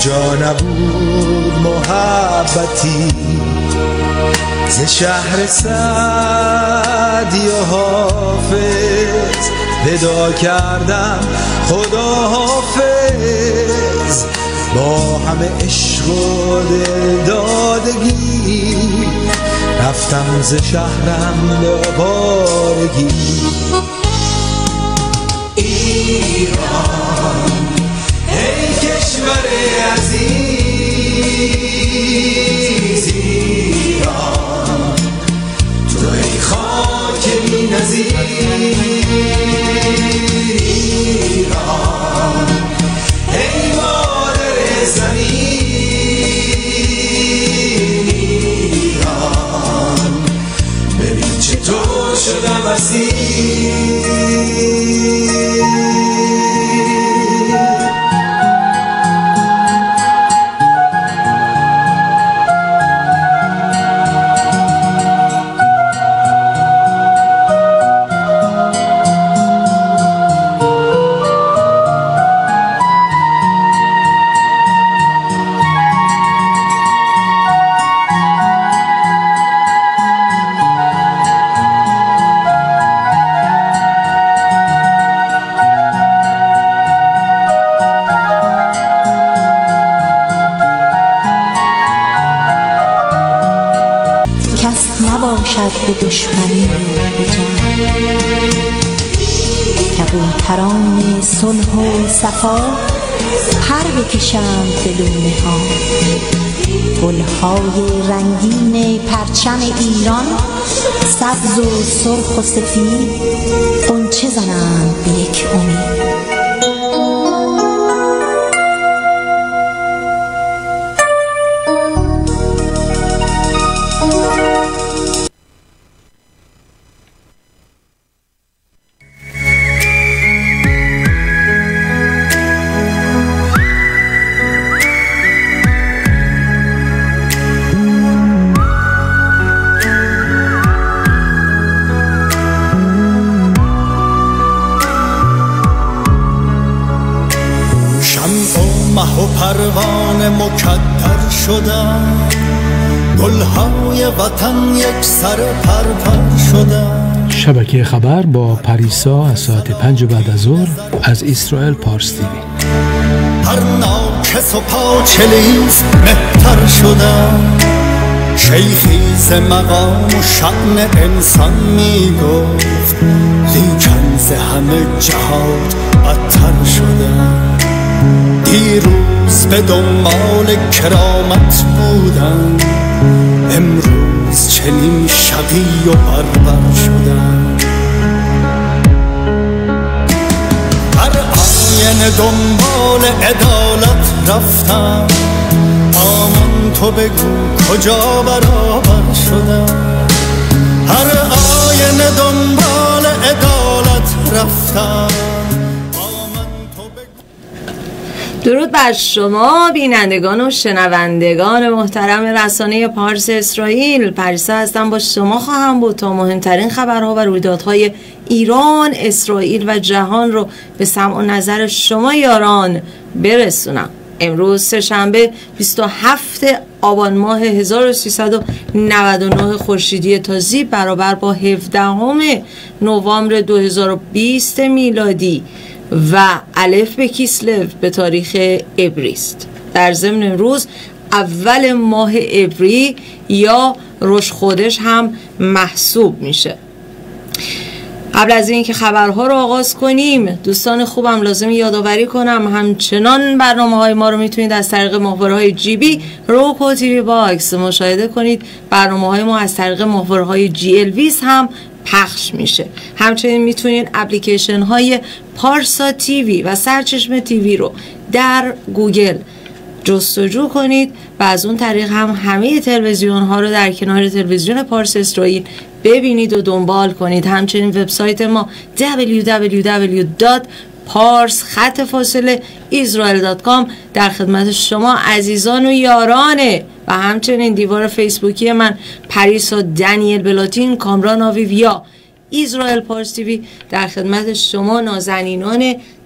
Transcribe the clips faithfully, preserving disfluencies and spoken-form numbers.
کجا نبود محبتی ز شهر سعدی و حافظ ودا کردم خدا حافظ با همه عشق و دلدادگی رفتم ز شهرم به بارگی ایران ای کشور عزیز ایران تو ای خاک بی نظیر ایران ای مادر زمین ایران ببین چطور شدم اسیر به دشمنی به جنگ کبوتران صلح و صفا پر بکشند به لونه ها گلهای رنگین پرچم ایران سبز و سرخ و سفید غنچه زنند به یک امید. پروانه مکدر شدن گلهای وطن یک سر پرپر شدن. شبکه خبر با پریسا از ساعت پنج بعد از ظهر از اسرائیل پارس تیوی. هر ناکس و پاچلیز مهتر شدن شیخی ز مقام و شأن انسان می گفت لیکن ز همه جهات بدتر شدن. دیروز به دنبال کرامت بودن امروز چنین شقی و بربر شدن. هر آینه دنبال عدالت رفتن آمن تو بگو کجا برابر شدن. هر آینه دنبال عدالت رفتن. درود بر شما بینندگان و شنوندگان محترم رسانه پارس اسرائیل. پریسا هستم، با شما خواهم بود تا مهمترین خبرها و رویدادهای ایران، اسرائیل و جهان رو به سمع و نظر شما یاران برسونم. امروز سه‌شنبه بیست و هفتم آبان ماه هزار و سیصد و نود و نه خورشیدی تازی برابر با هفدهم نوامبر دو هزار و بیست میلادی و الف به کیسلو به تاریخ عبری است. در ضمن امروز اول ماه عبری یا روش خودش هم محسوب میشه. قبل از اینکه خبرها رو آغاز کنیم دوستان خوبم لازم یادآوری کنم همچنان برنامه‌های ما رو میتونید از طریق محورهای جی بی، روکو تیوی باکس مشاهده کنید. برنامه‌های ما از طریق محورهای جی ال ویز هم پخش میشه. همچنین میتونید اپلیکیشن های پارسا تیوی و سرچشمه تیوی رو در گوگل جستجو کنید و از اون طریق هم همه تلویزیون ها رو در کنار تلویزیون پارس اسرائیل ببینید و دنبال کنید. همچنین وبسایت ما دبلیو دبلیو دبلیو دات پارس خط فاصله اسرائیل دات کام در خدمت شما عزیزان و یارانه و همچنین دیوار فیسبوکی من پریسا دنیل بلاتین کامران آویو یا اسرائیل پارس تیوی در خدمت شما نازنینان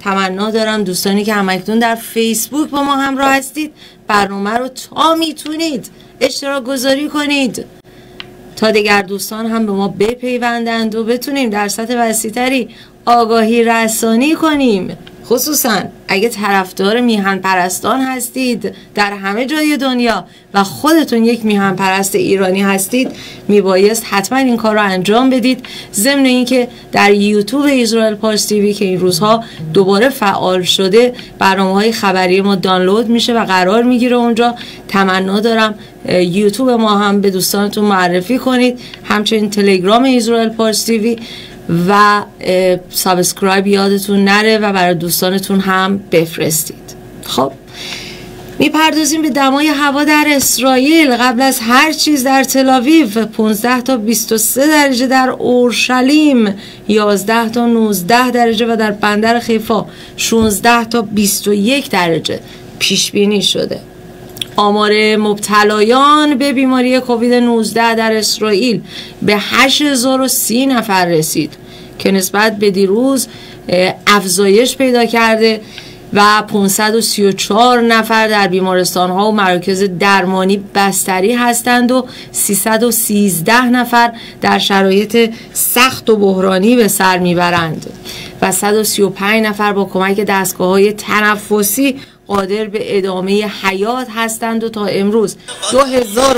تمنا دارم دوستانی که همکنون در فیسبوک با ما همراه هستید برنامه رو تا میتونید اشتراک گذاری کنید تا دیگر دوستان هم به ما بپیوندند و بتونیم در سطح وسیع‌تری آگاهی رسانی کنیم. خصوصا اگه طرفدار میهن پرستان هستید در همه جای دنیا و خودتون یک میهن پرست ایرانی هستید، میبایست حتما این کار رو انجام بدید. ضمن اینکه در یوتیوب اسرائیل پارس تیوی که این روزها دوباره فعال شده برنامه‌های خبری ما دانلود میشه و قرار میگیره اونجا. تمنا دارم یوتیوب ما هم به دوستانتون معرفی کنید، همچنین تلگرام اسرائیل پارس تیوی و سابسکرایب یادتون نره و برای دوستانتون هم بفرستید. خب میپردازیم به دمای هوا در اسرائیل. قبل از هر چیز در تل‌آویو پانزده تا بیست و سه درجه، در اورشلیم یازده تا نوزده درجه و در بندر حیفا شانزده تا بیست و یک درجه پیش بینی شده. آمار مبتلایان به بیماری کووید نوزده در اسرائیل به هشت هزار و سی نفر رسید که نسبت به دیروز افزایش پیدا کرده و پانصد و سی و چهار نفر در بیمارستان ها و مراکز درمانی بستری هستند و سیصد و سیزده نفر در شرایط سخت و بحرانی به سر میبرند و صد و سی و پنج نفر با کمک دستگاه های تنفسی قادر به ادامه حیات هستند و تا امروز دو هزار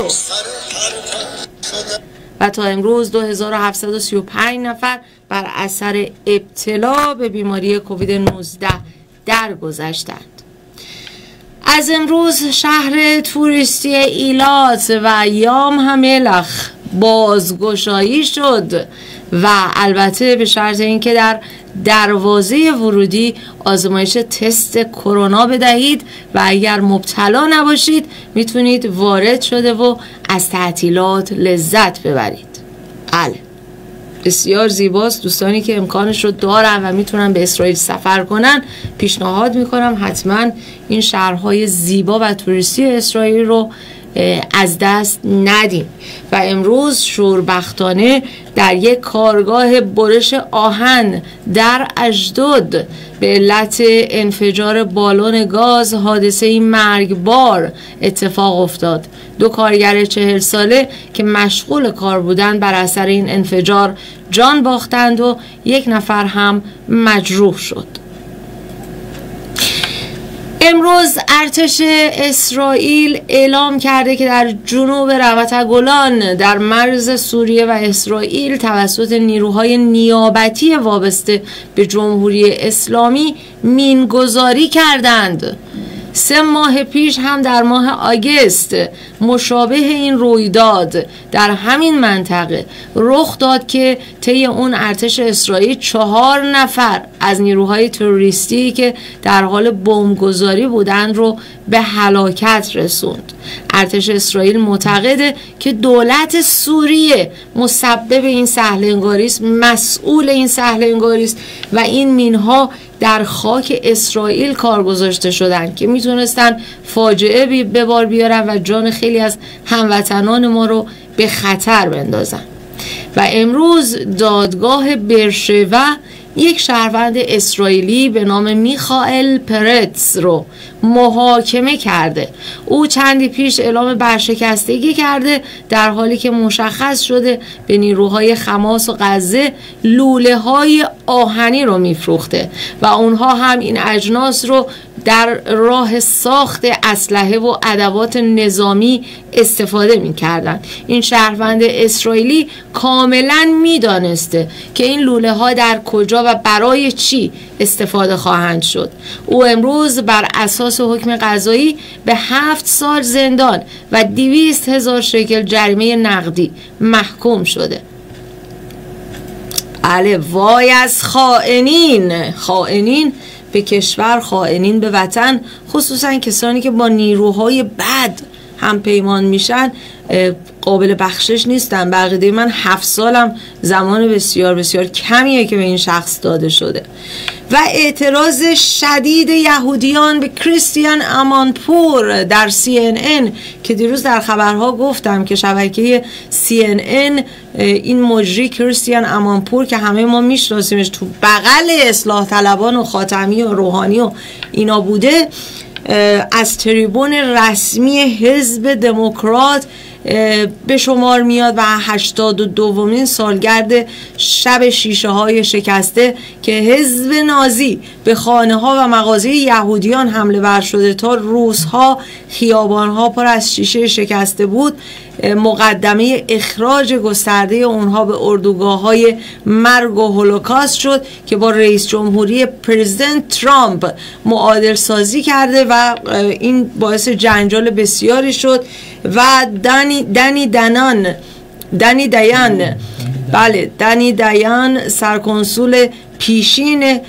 و تا امروز دو هزار و هفتصد و سی و پنج نفر بر اثر ابتلا به بیماری کووید نوزده درگذشتند. از امروز شهر توریستی ایلات و یام هملخ بازگشایی شد و البته به شرط اینکه در دروازه ورودی آزمایش تست کرونا بدهید و اگر مبتلا نباشید میتونید وارد شده و از تعطیلات لذت ببرید. بله بسیار زیباست. دوستانی که امکانش رو دارن و میتونن به اسرائیل سفر کنن پیشنهاد میکنم حتما این شهرهای زیبا و توریستی اسرائیل رو از دست ندیم. و امروز شوربختانه در یک کارگاه برش آهن در اشدود به علت انفجار بالون گاز حادثه مرگبار اتفاق افتاد. دو کارگر چهل ساله که مشغول کار بودند بر اثر این انفجار جان باختند و یک نفر هم مجروح شد. امروز ارتش اسرائیل اعلام کرده که در جنوب رمت گولان در مرز سوریه و اسرائیل توسط نیروهای نیابتی وابسته به جمهوری اسلامی مینگذاری کردند. سه ماه پیش هم در ماه آگوست مشابه این رویداد در همین منطقه رخ داد که طی اون ارتش اسرائیل چهار نفر از نیروهای تروریستی که در حال بمبگذاری بودند رو به هلاکت رسوند. ارتش اسرائیل معتقده که دولت سوریه مسبب این سهلنگاری است، مسئول این سهلنگاری است و این مینها در خاک اسرائیل کار گذاشته شدن که میتونستن فاجعه به بار بیارن و جان خیلی از هموطنان ما رو به خطر بندازن. و امروز دادگاه برشوا یک شهروند اسرائیلی به نام میخائیل پرتز رو محاکمه کرده. او چندی پیش اعلام برشکستگی کرده در حالی که مشخص شده به نیروهای حماس و غزه لوله های آهنی رو میفروخته و اونها هم این اجناس رو در راه ساخت اسلحه و ادوات نظامی استفاده می‌کردند. این شهروند اسرائیلی کاملا می‌دانسته که این لوله ها در کجا و برای چی استفاده خواهند شد. او امروز بر اساس حکم قضایی به هفت سال زندان و دویست هزار شکل جریمه نقدی محکوم شده. بله وای از خائنین، خائنین به کشور، خائنین به وطن، خصوصا کسانی که با نیروهای بد هم پیمان میشن قابل بخشش نیستن. بقیده من هفت سالم زمان بسیار بسیار کمیه که به این شخص داده شده. و اعتراض شدید یهودیان به کریستیان امانپور در سی ان ان که دیروز در خبرها گفتم که شبکه سی ان ان این مجری کریستیان امانپور که همه ما میشناسیمش، تو بغل اصلاح طلبان و خاتمی و روحانی و اینا بوده، از تریبون رسمی حزب دموکرات به شمار میاد و هشتاد و دومین سالگرد شب شیشه های شکسته که حزب نازی به خانه ها و مغازه یهودیان حمله ور شده تا روزها خیابان ها پر از شیشه شکسته بود، مقدمه اخراج گسترده اونها به اردوگاه های مرگ و هولوکاست شد که با رئیس جمهوری پرزیدنت ترامپ معادل سازی کرده و این باعث جنجال بسیاری شد. و دانی دنی دنان دنی دیان بله دنی دیان سرکنسول پیشین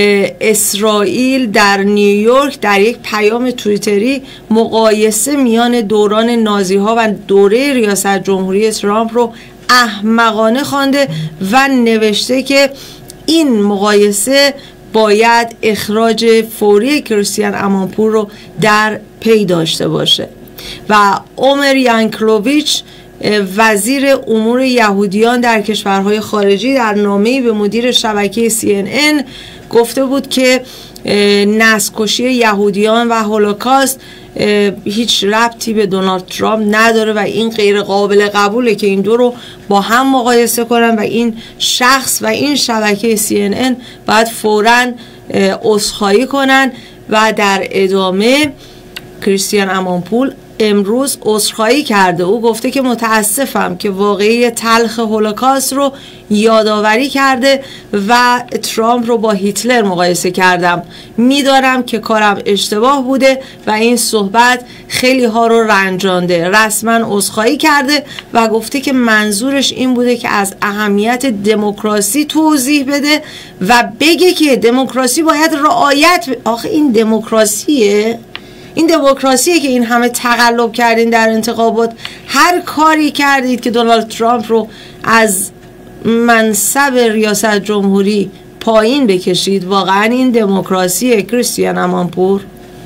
اسرائیل در نیویورک در یک پیام توییتری مقایسه میان دوران نازی ها و دوره ریاست جمهوری ترامپ رو احمقانه خوانده و نوشته که این مقایسه باید اخراج فوری کریستیان امانپور رو در پی داشته باشه. و عمر ینکلوویچ وزیر امور یهودیان در کشورهای خارجی در نامه‌ای به مدیر شبکه سی ان ان گفته بود که نسل‌کشی یهودیان و هولوکاست هیچ ربطی به دونالد ترامپ نداره و این غیر قابل قبوله که این دو رو با هم مقایسه کنن و این شخص و این شبکه سی ان ان باید فوراً عذرخواهی کنن. و در ادامه کریستیان امانپور امروز عذرخواهی کرده. او گفته که متاسفم که واقعی تلخ هولوکاست رو یادآوری کرده و ترامپ رو با هیتلر مقایسه کردم. میدارم که کارم اشتباه بوده و این صحبت خیلی ها رو رنجانده. رسما عذرخواهی کرده و گفته که منظورش این بوده که از اهمیت دموکراسی توضیح بده و بگه که دموکراسی باید رعایت. آخه این دموکراسیه؟ این دموکراسیه که این همه تقلب کردین در انتخابات، هر کاری کردید که دونالد ترامپ رو از منصب ریاست جمهوری پایین بکشید. واقعا این دموکراسیه کریستیان امانپور؟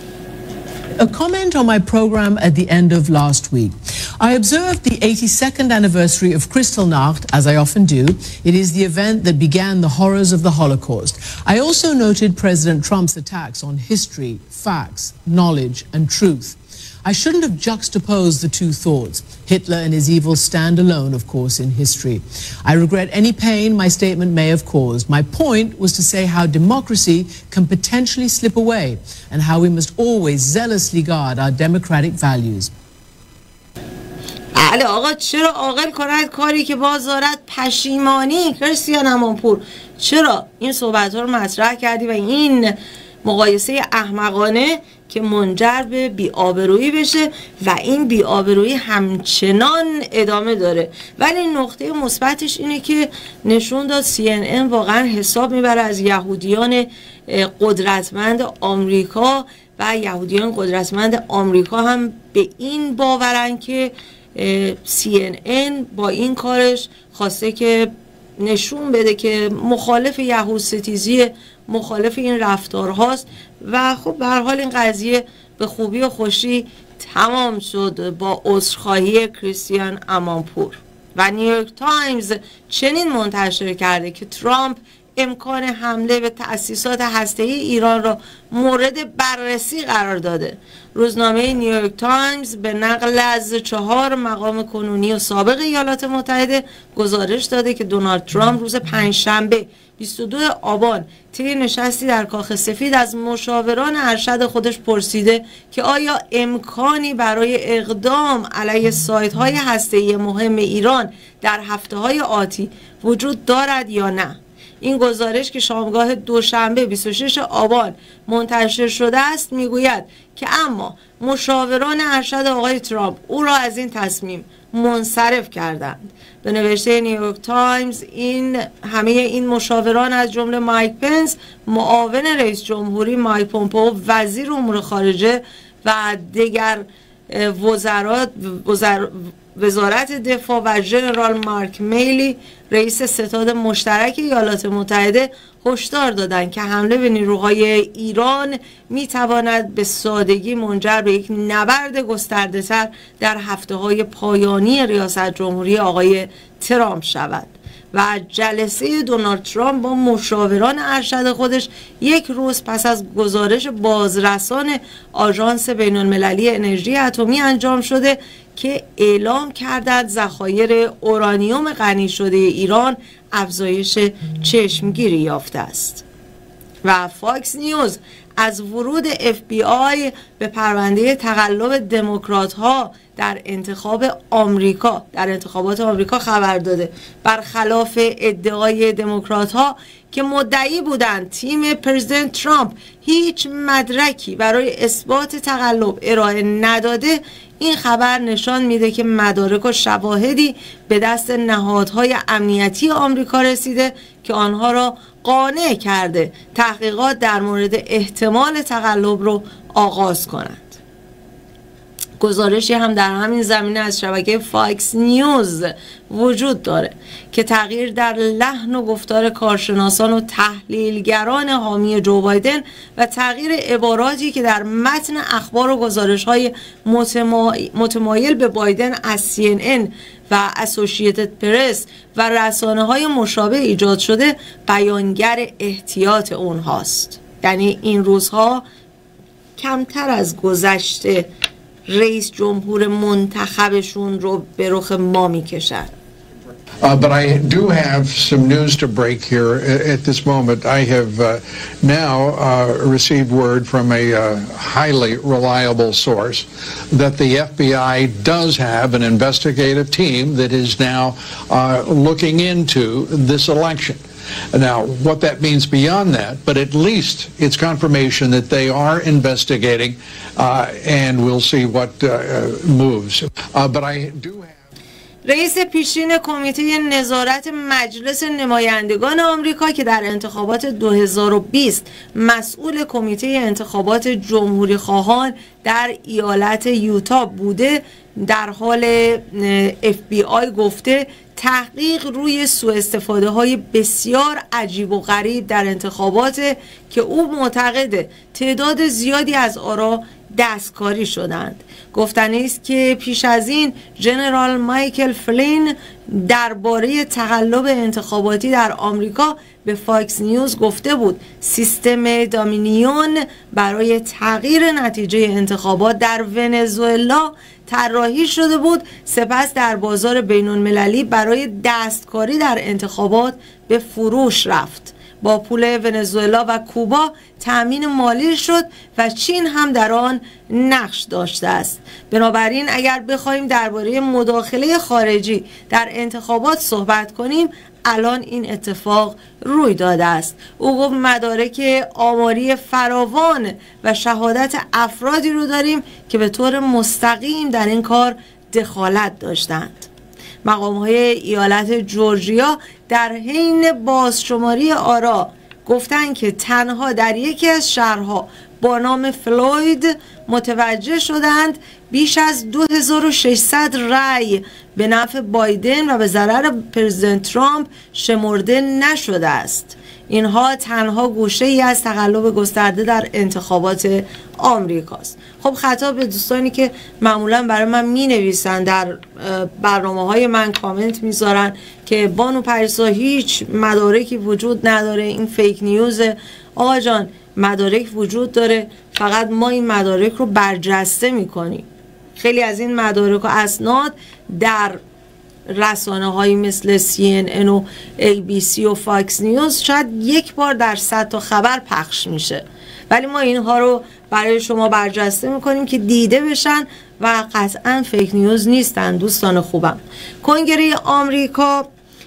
A comment on my program at the end of last week. I observed the eighty-second anniversary of Kristallnacht, as I often do. It is the event that began the horrors of the Holocaust. I also noted President Trump's attacks on history, facts, knowledge, and truth. I shouldn't have juxtaposed the two thoughts. Hitler and his evil stand alone, of course, in history. I regret any pain my statement may have caused. My point was to say how democracy can potentially slip away and how we must always zealously guard our democratic values. بله آقا، چرا عاقل کند کاری که باز دارد پشیمانی؟ کریستیان امانپور چرا این صحبت ها رو مطرح کردی و این مقایسه احمقانه که منجر به بی‌آبرویی بشه و این بی‌آبرویی همچنان ادامه داره؟ ولی نقطه مثبتش اینه که نشون داد سی ان ان واقعا حساب میبره از یهودیان قدرتمند آمریکا و یهودیان قدرتمند آمریکا هم به این باورن که سی ان ان با این کارش خواسته که نشون بده که مخالف یهود ستیزی، مخالف این رفتارهاست. و خب به هر حال این قضیه به خوبی و خوشی تمام شد با عذرخواهی کریستیان امانپور. و نیویورک تایمز چنین منتشر کرده که ترامپ امکان حمله به تأسیسات هسته‌ای ایران را مورد بررسی قرار داده. روزنامه نیویورک تایمز به نقل از چهار مقام کنونی و سابق ایالات متحده گزارش داده که دونالد ترامپ روز پنجشنبه بیست و دوم آبان طی نشستی در کاخ سفید از مشاوران ارشد خودش پرسیده که آیا امکانی برای اقدام علیه سایت‌های هسته‌ای مهم ایران در هفته‌های آتی وجود دارد یا نه. این گزارش که شامگاه دوشنبه بیست و ششم آبان منتشر شده است میگوید که اما مشاوران ارشد آقای ترامپ او را از این تصمیم منصرف کردند. به نوشته نیویورک تایمز این همه این مشاوران از جمله مایک پنس معاون رئیس جمهوری، مایک پومپئو وزیر امور خارجه و دیگر وزرات وزر وزارت دفاع و ژنرال مارک میلی رئیس ستاد مشترک ایالات متحده هشدار دادند که حمله به نیروهای ایران میتواند به سادگی منجر به یک نبرد گسترده‌تر در هفته‌های پایانی ریاست جمهوری آقای ترامپ شود. و جلسه دونالد ترامپ با مشاوران ارشد خودش یک روز پس از گزارش بازرسان آژانس بین‌المللی انرژی اتمی انجام شده که اعلام کردند ذخایر اورانیوم غنی شده ایران افزایش چشمگیری یافته است. و فاکس نیوز از ورود اف بی آی به پرونده تقلب دموکرات ها در انتخاب آمریکا در انتخابات آمریکا خبر داده، برخلاف ادعای دموکرات ها که مدعی بودند تیم پرزیدنت ترامپ هیچ مدرکی برای اثبات تقلب ارائه نداده. این خبر نشان میده که مدارک و شواهدی به دست نهادهای امنیتی آمریکا رسیده که آنها را قانع کرده تحقیقات در مورد احتمال تقلب رو آغاز کنند. گزارشی هم در همین زمینه از شبکه فاکس نیوز وجود داره که تغییر در لحن و گفتار کارشناسان و تحلیلگران حامی جو بایدن و تغییر عباراتی که در متن اخبار و گزارش‌های متمایل به بایدن از سی ان ان و اسوسییتد پرس و رسانه‌های مشابه ایجاد شده بیانگر احتیاط اونهاست. یعنی این روزها کمتر از گذشته رئیس جمهور منتخبشون رو به رخ ما میکشن. Uh, but I do have some news to break here at this moment. I have uh, now uh, received word from a uh, highly reliable source that the F B I does have an investigative team that is now uh, looking into this election. Now, what that means beyond that, but at least it's confirmation that they are investigating, uh, and we'll see what uh, moves. Uh, but I do have... رئیس پیشین کمیته نظارت مجلس نمایندگان آمریکا که در انتخابات دو هزار و بیست مسئول کمیته انتخابات جمهوری خواهان در ایالت یوتا بوده، در حال اف بی آی گفته تحقیق روی سوء استفاده های بسیار عجیب و غریب در انتخابات که او معتقده تعداد زیادی از آرا دستکاری شدند. گفتنی است که پیش از این ژنرال مایکل فلین درباره تقلب انتخاباتی در آمریکا به فاکس نیوز گفته بود سیستم دامینیون برای تغییر نتیجه انتخابات در ونزوئلا طراحی شده بود، سپس در بازار بین‌المللی برای دستکاری در انتخابات به فروش رفت. با پول ونزوئلا و کوبا تأمین مالی شد و چین هم در آن نقش داشته است. بنابراین اگر بخوایم درباره مداخله خارجی در انتخابات صحبت کنیم، الان این اتفاق روی داده است. او گفت مدارک آماری فراوان و شهادت افرادی رو داریم که به طور مستقیم در این کار دخالت داشتند. مقام‌های ایالت جورجیا در حین بازشماری آرا گفتند که تنها در یکی از شهرها با نام فلوید متوجه شدند بیش از دو هزار و ششصد رأی به نفع بایدن و به ضرر پرزیدنت ترامپ شمرده نشده است. اینها تنها گوشه ای از تقلب گسترده در انتخابات آمریکاست. خب خطاب به دوستانی که معمولا برای من می نویسن، در برنامه های من کامنت میذارن که بانو پریسا هیچ مدارکی وجود نداره، این فیک نیوزه. آقا جان، مدارک وجود داره، فقط ما این مدارک رو برجسته میکنیم. خیلی از این مدارک و اسناد در رسانه هایی مثل سی ان ان و ای بی سی و فاکس نیوز شاید یک بار در صد تا خبر پخش میشه، ولی ما اینها رو برای شما برجسته میکنیم که دیده بشن و قطعا فیک نیوز نیستن. دوستان خوبم، کنگره آمریکا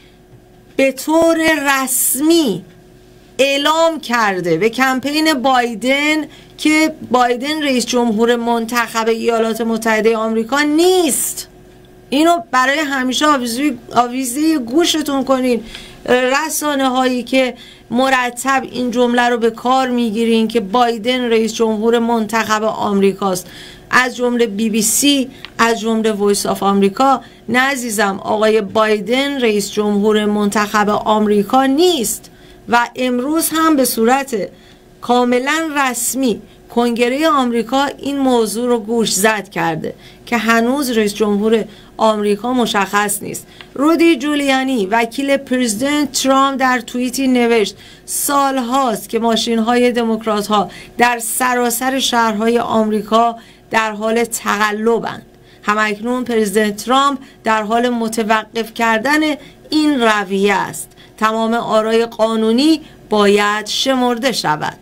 به طور رسمی اعلام کرده به کمپین بایدن که بایدن رئیس جمهور منتخب ایالات متحده آمریکا نیست. اینو برای همیشه آویزه گوشتون کنین. رسانه هایی که مرتب این جمله رو به کار میگیرین که بایدن رئیس جمهور منتخب آمریکاست، از جمله بی بی سی، از جمله وایس آف آمریکا. نه عزیزم، آقای بایدن رئیس جمهور منتخب آمریکا نیست و امروز هم به صورت کاملا رسمی کنگره آمریکا این موضوع رو گوش زد کرده که هنوز رئیس جمهور آمریکا مشخص نیست. رودی جولیانی وکیل پرزیدنت ترامپ در توییتی نوشت سال هاست که ماشین های دموکرات ها در سراسر شهرهای آمریکا در حال تقلبند. همکنون پرزیدنت ترامپ در حال متوقف کردن این رویه است. تمام آرای قانونی باید شمرده شود.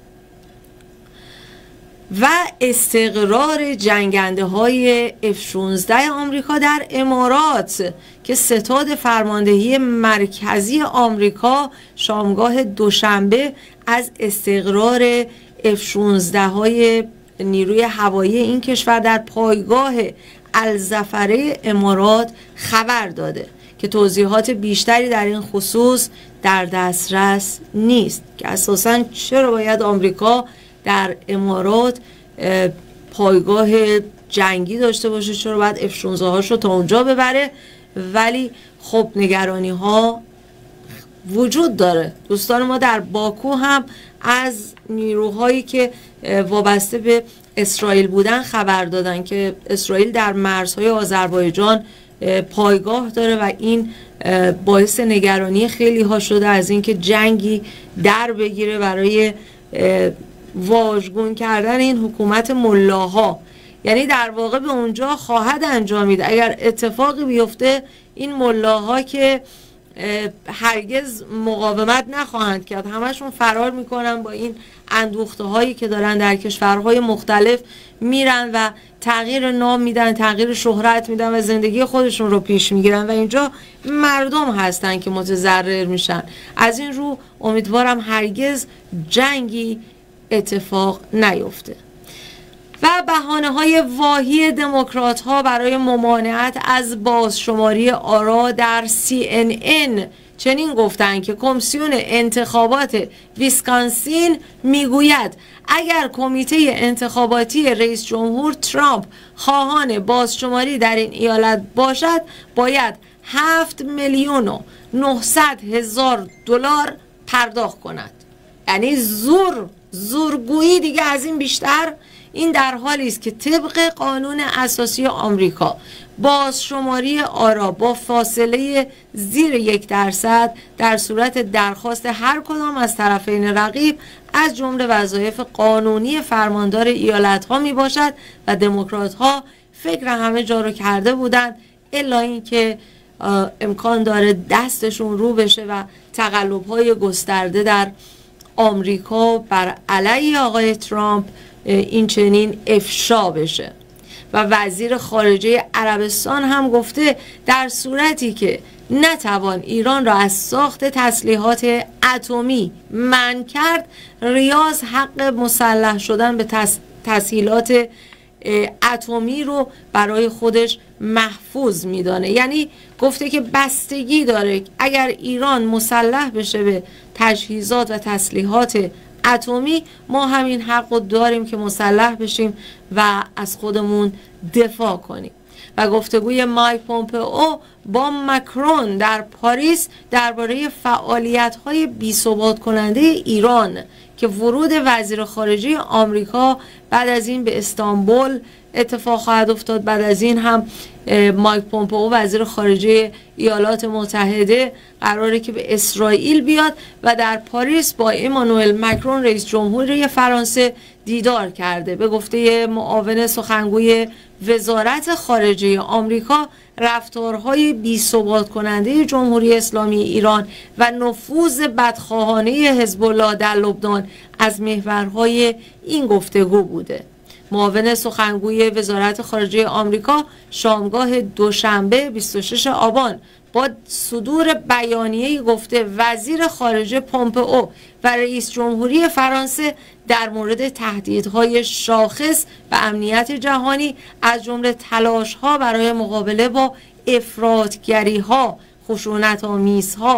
و استقرار جنگنده های اف شانزده آمریکا در امارات که ستاد فرماندهی مرکزی آمریکا شامگاه دوشنبه از استقرار اف شانزده های نیروی هوایی این کشور در پایگاه الظفره امارات خبر داده که توضیحات بیشتری در این خصوص در دسترس نیست که اساساً چرا باید آمریکا در امارات پایگاه جنگی داشته باشه، چرا باید اف شانزده هاش رو تا اونجا ببره. ولی خب نگرانی ها وجود داره. دوستان ما در باکو هم از نیروهایی که وابسته به اسرائیل بودن خبر دادن که اسرائیل در مرزهای آذربایجان پایگاه داره و این باعث نگرانی خیلی ها شده از اینکه جنگی در بگیره برای واژگون کردن این حکومت ملاها. یعنی در واقع به اونجا خواهد انجامید اگر اتفاقی بیفته این ملاها که هرگز مقاومت نخواهند کرد، همشون فرار میکنن، با این اندوخته هایی که دارن در کشورهای مختلف میرن و تغییر نام میدن، تغییر شهرت میدن و زندگی خودشون رو پیش میگیرن و اینجا مردم هستن که متضرر میشن. از این رو امیدوارم هرگز جنگی اتفاق نیفته. و بهانه‌های واهی دموکرات ها برای ممانعت از بازشماری آرا در سی ان ان چنین گفتند که کمیسیون انتخابات ویسکانسین میگوید اگر کمیته انتخاباتی رئیس جمهور ترامپ خواهان بازشماری در این ایالت باشد باید هفت میلیون و نهصد هزار دلار پرداخت کند. یعنی زور زورگویی دیگه از این بیشتر. این در حالی است که طبق قانون اساسی آمریکا بازشماری آرا با فاصله زیر یک درصد در صورت درخواست هر کدام از طرفین رقیب از جمله وظایف قانونی فرماندار ایالت ها می باشد و دموکرات ها فکر همه جا رو کرده بودند الا اینکه امکان داره دستشون رو بشه و تقلب های گسترده در آمریکا بر علیه آقای ترامپ این چنین افشا بشه. و وزیر خارجه عربستان هم گفته در صورتی که نتوان ایران را از ساخت تسلیحات اتمی منع کرد، ریاض حق مسلح شدن به تس... تسهیلات اتمی رو برای خودش محفوظ میدانه. یعنی گفته که بستگی داره اگر ایران مسلح بشه به تجهیزات و تسلیحات اتمی، ما همین حق رو داریم که مسلح بشیم و از خودمون دفاع کنیم. و گفتگوی مایک پومپئو با مکرون در پاریس درباره فعالیت‌های بی‌ثبات کننده ایران که ورود وزیر خارجه آمریکا بعد از این به استانبول اتفاق خواهد افتاد. بعد از این هم مایک پومپئو وزیر خارجه ایالات متحده قراره که به اسرائیل بیاد و در پاریس با امانوئل مکرون رئیس جمهوری فرانسه دیدار کرده. به گفته معاون سخنگوی وزارت خارجه آمریکا، رفتارهای بی‌ثبات کننده جمهوری اسلامی ایران و نفوذ بدخواهانه حزب الله در لبنان از محورهای این گفتگو بوده. معاون سخنگوی وزارت خارجه آمریکا شامگاه دوشنبه بیست و شش آبان با صدور بیانیه‌ای گفته وزیر خارجه پومپئو و رئیس جمهوری فرانسه در مورد تهدیدهای شاخص و امنیت جهانی از جمله تلاش‌ها برای مقابله با افراطگری‌ها، خشونت‌آمیزها،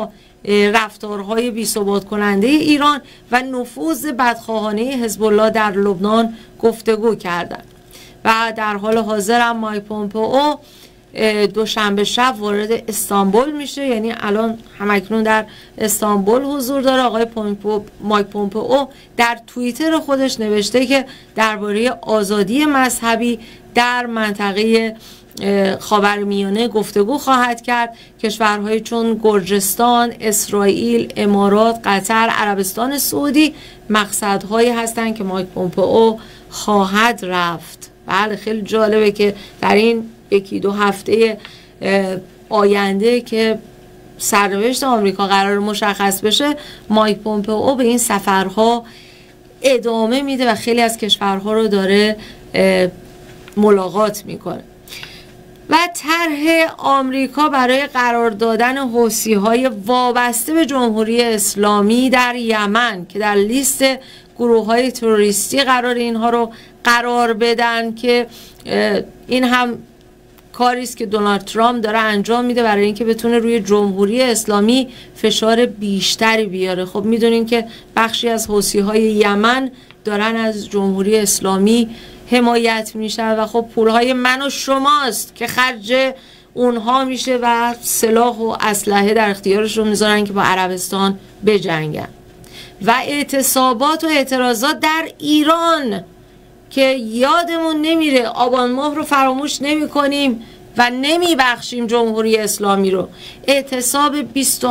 رفتارهای بی‌ثبات کننده ایران و نفوذ بدخواهانه حزب الله در لبنان گفتگو کردند. و در حال حاضر هم مایک پومپئو دوشنبه شب وارد استانبول میشه، یعنی الان همکنون در استانبول حضور داره. آقای پومپئو، مایک پومپئو در توییتر خودش نوشته که درباره آزادی مذهبی در منطقه خاورمیانه گفتگو خواهد کرد. کشورهای چون گرجستان، اسرائیل، امارات، قطر، عربستان سعودی مقصدهایی هستند که مایک پومپئو خواهد رفت. بله خیلی جالبه که در این یکی دو هفته آینده که سرنوشت آمریکا قرار مشخص بشه، مایک پومپئو به این سفرها ادامه میده و خیلی از کشورها رو داره ملاقات میکنه. و طرح آمریکا برای قرار دادن حوثی‌های وابسته به جمهوری اسلامی در یمن که در لیست گروه‌های تروریستی قرار اینها رو قرار بدن، که این هم کاری است که دونالد ترامپ داره انجام میده برای اینکه بتونه روی جمهوری اسلامی فشار بیشتری بیاره. خب میدونیم که بخشی از حوثی‌های یمن دارن از جمهوری اسلامی حمایت میشن و خب پولهای من و شماست که خرج اونها میشه و سلاح و اسلحه در اختیارشون میذارن که با عربستان بجنگن. و اعتصابات و اعتراضات در ایران که یادمون نمیره، آبان ماه رو فراموش نمی کنیم و نمی بخشیم جمهوری اسلامی رو. اعتصاب بیست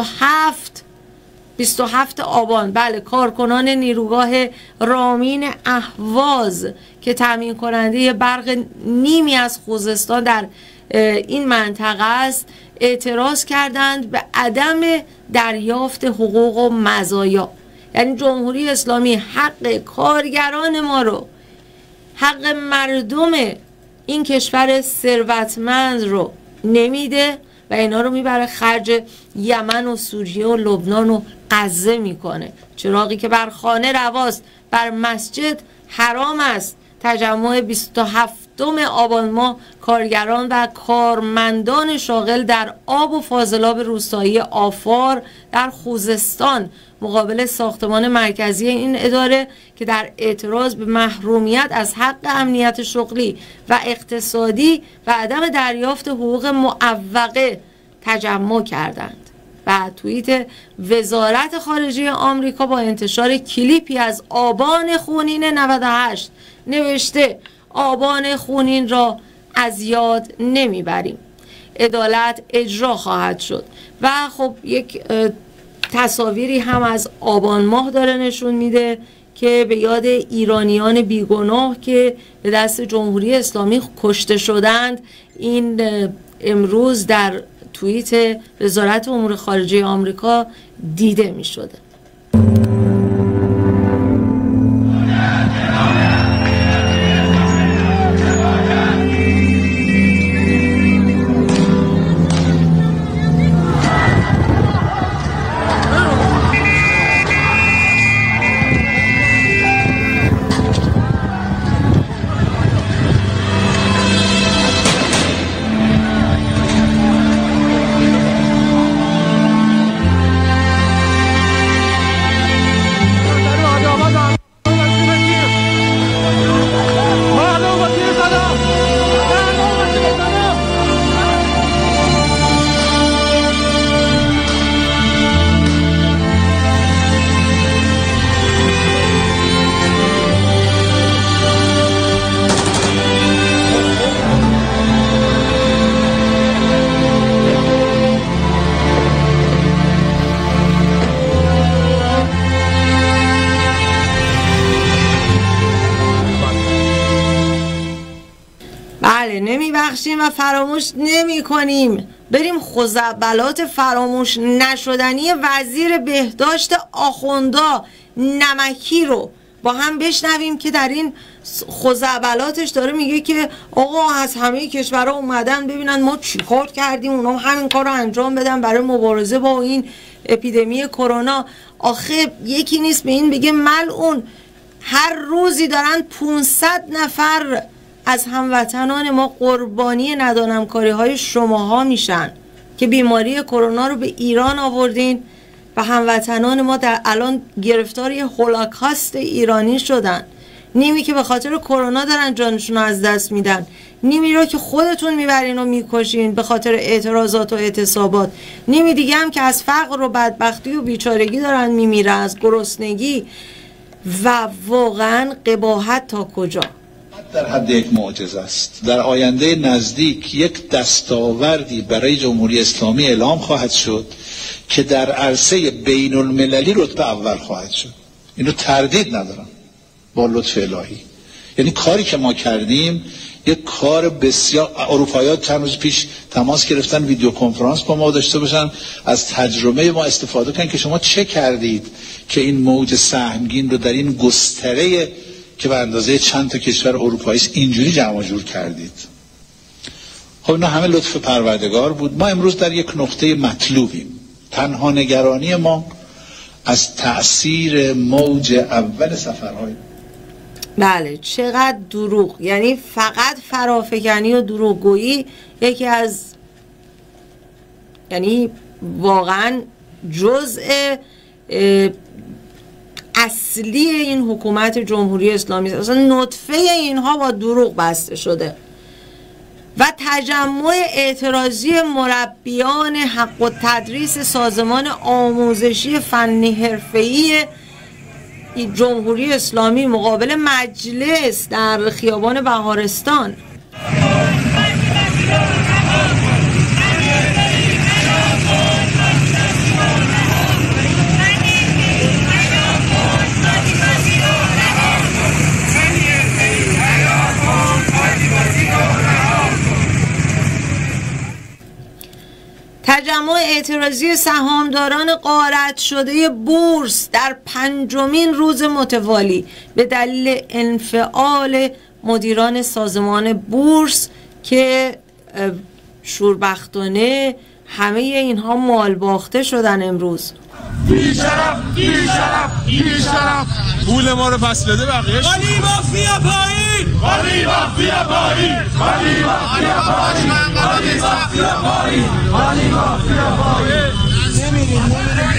و هفت آبان، بله، کارکنان نیروگاه رامین اهواز که تامین کننده برق نیمی از خوزستان در این منطقه است، اعتراض کردند به عدم دریافت حقوق و مزایا. یعنی جمهوری اسلامی حق کارگران ما رو، حق مردم این کشور ثروتمند رو نمیده و اینا رو میبره خرج یمن و سوریه و لبنان و غزه میکنه. چراغی که بر خانه رواست بر مسجد حرام است. تجمع بیست و هفتم آبان ماه کارگران و کارمندان شاغل در آب و فاضلاب روستایی آفار در خوزستان مقابل ساختمان مرکزی این اداره که در اعتراض به محرومیت از حق امنیت شغلی و اقتصادی و عدم دریافت حقوق معوقه تجمع کردند. و توییت وزارت خارجه آمریکا با انتشار کلیپی از آبان خونین نود و هشت نوشته آبان خونین را از یاد نمیبریم، عدالت اجرا خواهد شد. و خب یک تصاویری هم از آبان ماه داره نشون میده که به یاد ایرانیان بیگناه که به دست جمهوری اسلامی کشته شدند. این امروز در توییت وزارت امور خارجه آمریکا دیده می شده. نمیبخشیم و فراموش نمی کنیم. بریم خزعبلات فراموش نشدنی وزیر بهداشت آخوندا نمکی رو با هم بشنویم که در این خزعبلاتش داره میگه که آقا از همه کشورها اومدن ببینن ما چی کار کردیم، اونا همین کار رو انجام بدن برای مبارزه با این اپیدمی کرونا. آخه یکی نیست به این بگه ملعون، هر روزی دارن پانصد نفر از هموطنان ما قربانی ندانمکاری های شماها میشن که بیماری کرونا رو به ایران آوردین. و هموطنان ما در الان گرفتار یه هولوکاست ایرانی شدن. نیمی که به خاطر کرونا دارن جانشون رو از دست میدن، نیمی رو که خودتون میبرین و میکشین به خاطر اعتراضات و اعتصابات، نیمی دیگه هم که از فقر و بدبختی و بیچارگی دارن میمیرن، از گرسنگی. و واقعا قباحت تا کجا؟ در حد یک معجزه است. در آینده نزدیک یک دستاوردی برای جمهوری اسلامی اعلام خواهد شد که در عرصه بین المللی رتبه اول خواهد شد. اینو تردید ندارم، با لطف الهی. یعنی کاری که ما کردیم یک کار بسیار، اروپایی‌ها چند روز پیش تماس گرفتن ویدیو کنفرانس با ما داشته باشن، از تجربه ما استفاده کنن که شما چه کردید که این موج سهمگین رو در این گستره که به اندازه چند تا کشور اروپایی است اینجوری جمع جور کردید. خب اینا همه لطف پروردگار بود. ما امروز در یک نقطه مطلوبیم. تنها نگرانی ما از تأثیر موج اول سفرهای. بله، چقدر دروغ، یعنی فقط فرافکنی و دروغگویی یکی از، یعنی واقعا جزء اصلی این حکومت جمهوری اسلامی است. اصلا نطفه اینها با دروغ بسته شده. و تجمع اعتراضی مربیان حق التدریس سازمان آموزشی فنی حرفه‌ای جمهوری اسلامی مقابل مجلس در خیابان بهارستان. تجمع اعتراضی سهامداران غارت شده بورس در پنجمین روز متوالی به دلیل انفعال مدیران سازمان بورس که شوربختانه همه اینها مال باخته شدن امروز. بی شرف بی شرف بی شرف پول ما رو پس بده بقیه‌اش. قالی مافیا پایین، قالی مافیا پایین، قالی مافیا پایین، قالی مافیا پایین، قالی مافیا پایین. نمیریم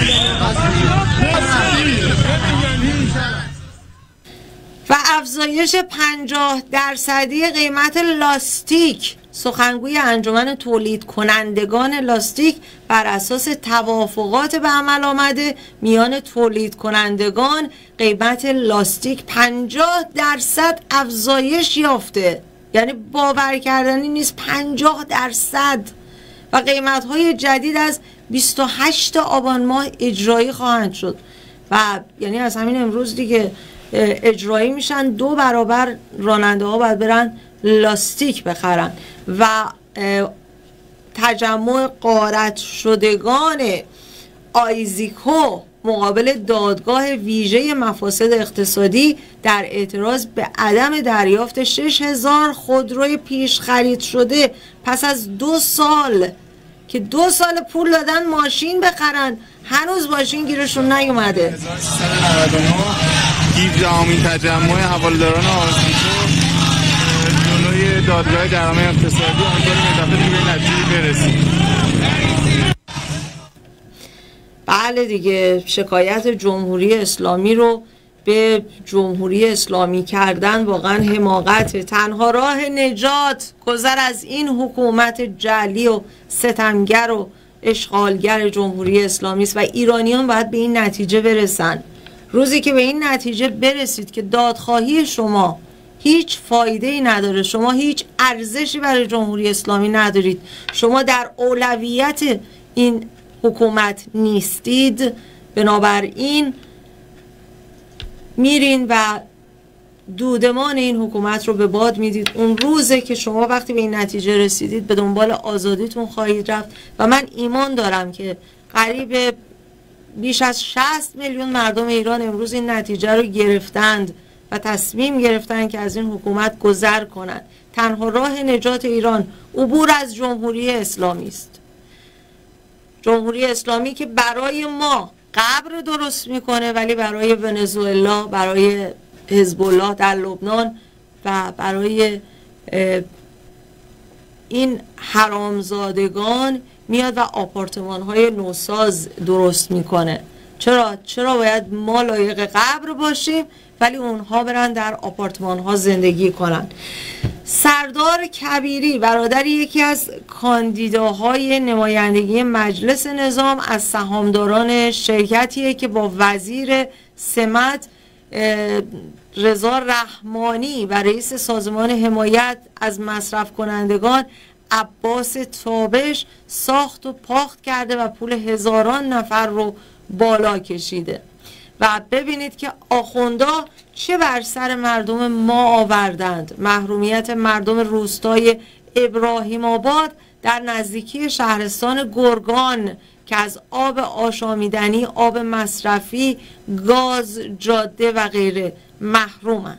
و افزایش پنجاه درصدی قیمت لاستیک. سخنگوی انجمن تولید کنندگان لاستیک بر اساس توافقات به عمل آمده میان تولید کنندگان قیمت لاستیک پنجاه درصد افزایش یافته. یعنی باور کردنی نیست، پنجاه درصد. و قیمت های جدید از بیست و هشت آبان ماه اجرایی خواهند شد و یعنی از همین امروز دیگه اجرایی میشن. دو برابر راننده ها باید برن لاستیک بخرن. و تجمع غارت شدگان آیزیکو مقابل دادگاه ویژه مفاسد اقتصادی در اعتراض به عدم دریافت شش هزار خودروی پیش خرید شده پس از دو سال که دو سال پول دادن ماشین بخرن، هنوز ماشین گیرشون نیومده. هزار و سیصد و نود و نه هفدهمین تجمع حوالداران آیزیکو جلوی دادگاه جرائم اقتصادی، امیدواریم این دفعه دیگه به نتیجه برسیم. بله دیگه، شکایت جمهوری اسلامی رو به جمهوری اسلامی کردن واقعا حماقت. تنها راه نجات گذر از این حکومت جعلی و ستمگر و اشغالگر جمهوری اسلامی است و ایرانیان باید به این نتیجه برسن. روزی که به این نتیجه برسید که دادخواهی شما هیچ فایده ای نداره، شما هیچ ارزشی برای جمهوری اسلامی ندارید، شما در اولویت این حکومت نیستید، بنابراین میرین و دودمان این حکومت رو به باد میدید. اون روزه که شما وقتی به این نتیجه رسیدید به دنبال آزادیتون خواهید رفت و من ایمان دارم که قریب بیش از شصت میلیون مردم ایران امروز این نتیجه رو گرفتند و تصمیم گرفتن که از این حکومت گذر کنند. تنها راه نجات ایران عبور از جمهوری اسلامی است. جمهوری اسلامی که برای ما قبر درست میکنه ولی برای ونزوئلا، برای حزب الله در لبنان و برای این حرامزادگان میاد و آپارتمان های نوساز درست میکنه. چرا؟ چرا باید ما لایق قبر باشیم ولی اونها برن در آپارتمان ها زندگی کنن؟ سردار کبیری برادر یکی از کاندیداهای نمایندگی مجلس نظام از سهامداران شرکتیه که با وزیر سمت رضا رحمانی و رئیس سازمان حمایت از مصرف کنندگان عباس تابش ساخت و پاخت کرده و پول هزاران نفر رو بالا کشیده. و ببینید که آخوندا چه بر سر مردم ما آوردند. محرومیت مردم روستای ابراهیم آباد در نزدیکی شهرستان گرگان که از آب آشامیدنی، آب مصرفی، گاز، جاده و غیره محرومند.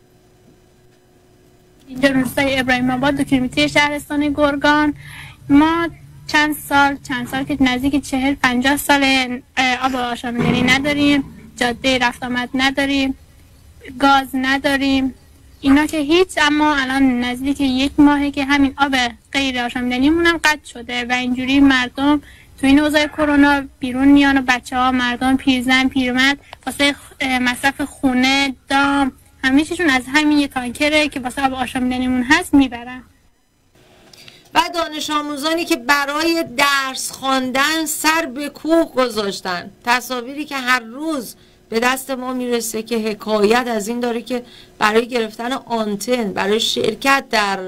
اینجا روستای ابراهیم آباد دو کیلومتری شهرستان گرگان، ما چند سال چند سال که نزدیک چهل پنجاه سال آب آشامیدنی نداریم، جاده رفت آمد نداریم، گاز نداریم، اینا که هیچ. اما الان نزدیک یک ماهه که همین آب غیر آشامیدنیمون هم قطع شده و اینجوری مردم تو این اوضاع کرونا بیرون میان و بچه ها، مردم، پیرزن، پیرمرد واسه مصرف خونه، دام، همه چیشون از همین یه تانکره که واسه آب آشامیدنیمون هست میبرن. و دانش آموزانی که برای درس خواندن سر به کوه گذاشتن. تصاویری که هر روز به دست ما میرسه که حکایت از این داره که برای گرفتن آنتن، برای شرکت در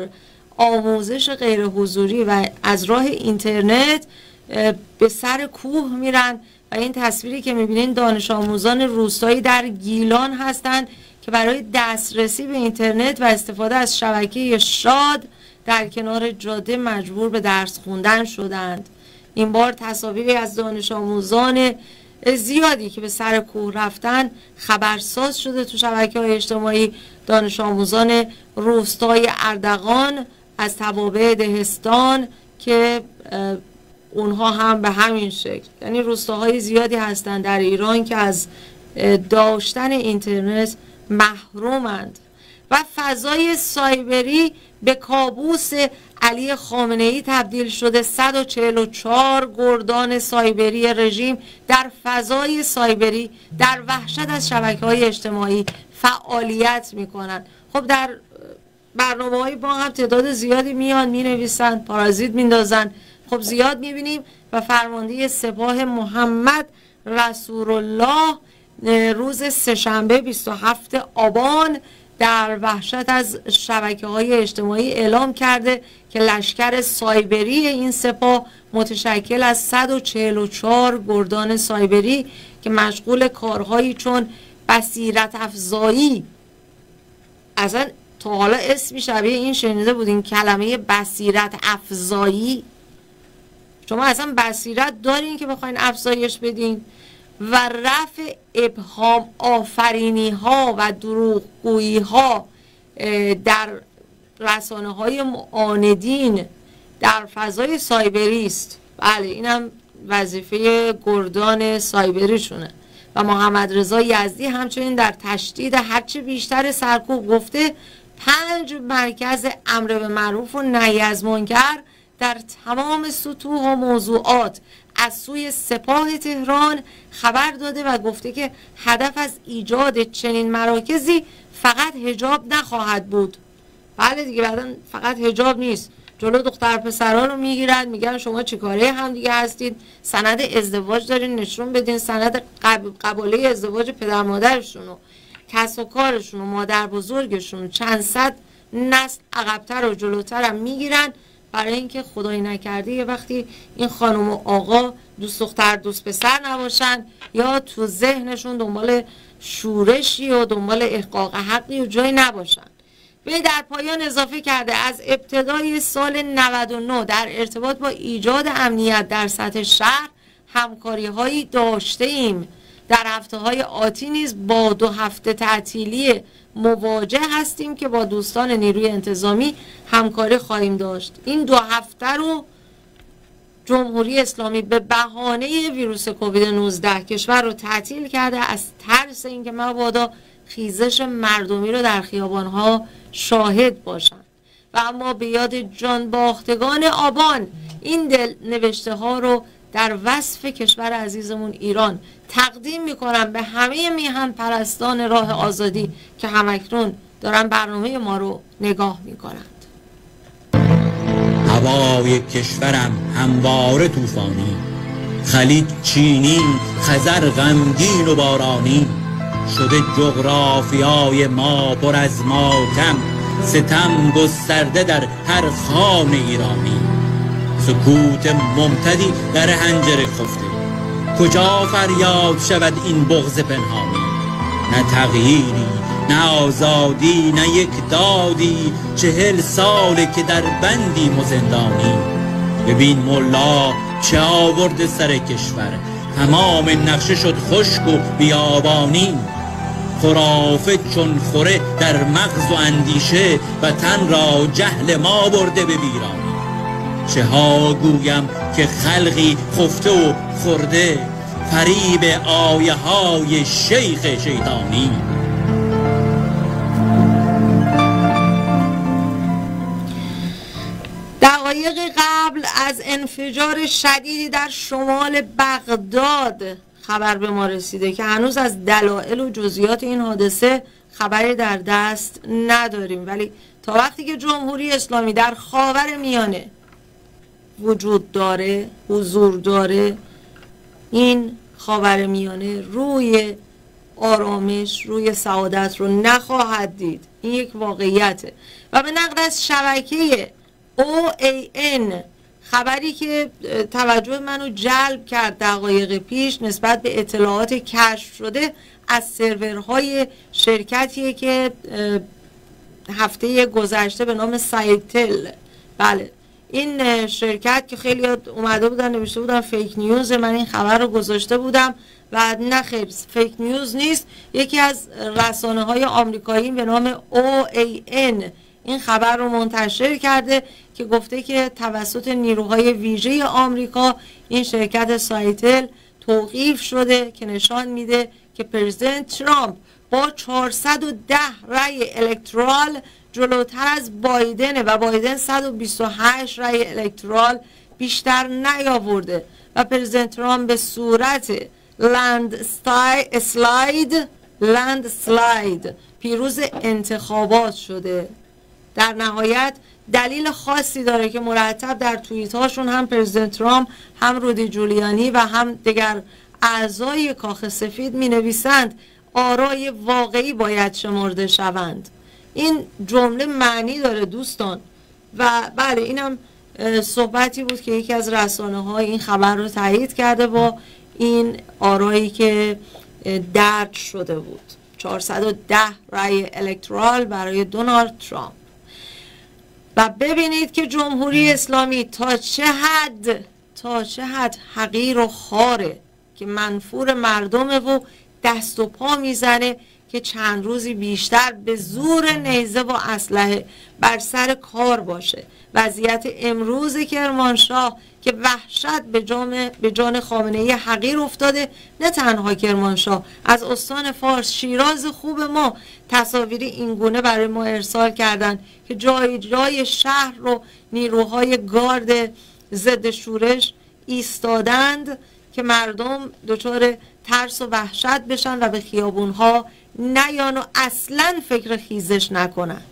آموزش غیر حضوری و از راه اینترنت به سر کوه میرن. و این تصویری که میبینین دانش آموزان روستایی در گیلان هستند که برای دسترسی به اینترنت و استفاده از شبکه شاد در کنار جاده مجبور به درس خوندن شدند. این بار تصاویری از دانش آموزان زیادی که به سر کوه رفتن خبرساز شده تو شبکه‌های اجتماعی. دانش آموزان روستای اردغان از توابع دهستان که اونها هم به همین شکل، یعنی روستاهای زیادی هستند در ایران که از داشتن اینترنت محرومند. و فضای سایبری به کابوس علی خامنه‌ای تبدیل شده. صد و چهل و چهار گردان سایبری رژیم در فضای سایبری در وحشت از شبکه‌های اجتماعی فعالیت می‌کنند. خب در برنامه‌های ما هم تعداد زیادی میان مینویسن، پارازیت میندازن. خب زیاد می‌بینیم. و فرمانده سپاه محمد رسول الله روز سه‌شنبه بیست و هفتم آبان در وحشت از شبکه‌های اجتماعی اعلام کرده که لشکر سایبری این سپاه متشکل از صد و چهل و چهار گردان سایبری که مشغول کارهایی چون بصیرت افزایی، اصلا تا حالا اسمی شبیه این شنیده بودین کلمه بصیرت افزایی؟ شما اصلا بصیرت دارین که بخواین افزایش بدین؟ و رفع ابهام آفرینی ها و دروغگویی ها در رسانه های معاندین در فضای سایبری است. بله اینم وظیفه گردان سایبری شونه. و محمد رضا یزدی همچنین در تشدید هرچه بیشتر سرکوب گفته پنج مرکز امر به معروف و نهی از منکر در تمام سطوح و موضوعات از سوی سپاه تهران خبر داده و گفته که هدف از ایجاد چنین مراکزی فقط حجاب نخواهد بود. بله دیگه، بعدا فقط حجاب نیست، جلو دختر پسرها رو میگیرن، میگن شما چیکاره هم دیگه هستید، سند ازدواج دارین نشون بدین، سند قب... قباله ازدواج پدر مادرشون و کسب و کارشون و مادر بزرگشون چند صد نسل عقبتر و جلوتر هم میگیرن، برای اینکه خدایی نکرده یه وقتی این خانم و آقا دوست دختر دوست پسر نباشن یا تو ذهنشون دنبال شورشی و دنبال احقاق حقی و جایی نباشن. به در پایان اضافه کرده از ابتدای سال نود و نه در ارتباط با ایجاد امنیت در سطح شهر همکاری هایی داشته ایم. در هفته های آتی نیز با دو هفته تعطیلی مواجه هستیم که با دوستان نیروی انتظامی همکاری خواهیم داشت. این دو هفته رو جمهوری اسلامی به بهانه ویروس کووید نوزده کشور رو تعطیل کرده از ترس اینکه مبادا خیزش مردمی رو در خیابانها شاهد باشند. و اما به یاد جان باختگان آبان این دل نوشته ها رو در وصف کشور عزیزمون ایران تقدیم میکنم به همه میهن پرستان راه آزادی که همکنون دارن برنامه ما رو نگاه میکنند. هوای کشورم همواره طوفانی، خلیج چینی، خزر غمگین و بارانی، شده جغرافیای ما پر از ماتم، ستم گسترده در هر خان ایرانی. سکوت ممتدی در حنجره خفته، کجا فریاد شود این بغض پنهانی؟ نه تغییری، نه آزادی، نه یک دادی، چهل ساله که در بندی و زندانی. ببین ملا چه آورد سر کشور، تمام نقشه شد خشک و بیابانی. خرافه چون خوره در مغز و اندیشه، و تن را جهل ما برده به ویرانی. چه ها گویم که خلقی خفته و خورده، فریب آیه های شیخ شیطانی. دقایق قبل از انفجار شدیدی در شمال بغداد خبر به ما رسیده که هنوز از دلایل و جزئیات این حادثه خبری در دست نداریم، ولی تا وقتی که جمهوری اسلامی در خاور میانه وجود داره، حضور داره، این خاور میانه روی آرامش، روی سعادت رو نخواهد دید. این یک واقعیته. و به نقل از شبکه او ای ان خبری که توجه منو جلب کرد دقایق پیش نسبت به اطلاعات کشف شده از سرورهای شرکتیه که هفته گذشته به نام سایتل، بله این شرکت که خیلی اومده بودن نوشته بودن فیک نیوز، من این خبر رو گذاشته بودم و نه خیر فیک نیوز نیست. یکی از رسانه های آمریکایی به نام او ای ان این خبر رو منتشر کرده که گفته که توسط نیروهای ویژه آمریکا این شرکت سایتل توقیف شده که نشان میده که پرزیدنت ترامپ با چهارصد و ده رأی الکترال جلوتر از بایدنه و بایدن صد و بیست و هشت رأی الکترال بیشتر نیاورده و پرزیدنت ترامپ به صورت لند سلاید لند سلاید پیروز انتخابات شده. در نهایت دلیل خاصی داره که مرتب در توییت هاشون هم پرزیدنت ترامپ هم رودی جولیانی و هم دیگر اعضای کاخ سفید می نویسند آرای واقعی باید شمرده شوند. این جمله معنی داره دوستان و بله اینم صحبتی بود که یکی از رسانه ها این خبر رو تایید کرده با این آرایی که درج شده بود. چهارصد و ده رأی الکترال برای دونالد ترامپ. و ببینید که جمهوری اسلامی تا چه حد تا چه حد حقیر و خاره که منفور مردمه و دست و پا میزنه که چند روزی بیشتر به زور نیزه و اسلحه بر سر کار باشه. وضعیت امروز کرمانشاه که وحشت به جان به جان خامنه‌ای حقیر افتاده، نه تنها کرمانشاه، از استان فارس شیراز خوب ما تصاویری اینگونه برای ما ارسال کردن که جای جای شهر رو نیروهای گارد ضد شورش ایستادند که مردم دچار ترس و وحشت بشن و به خیابونها نیان و اصلا فکر خیزش نکنند.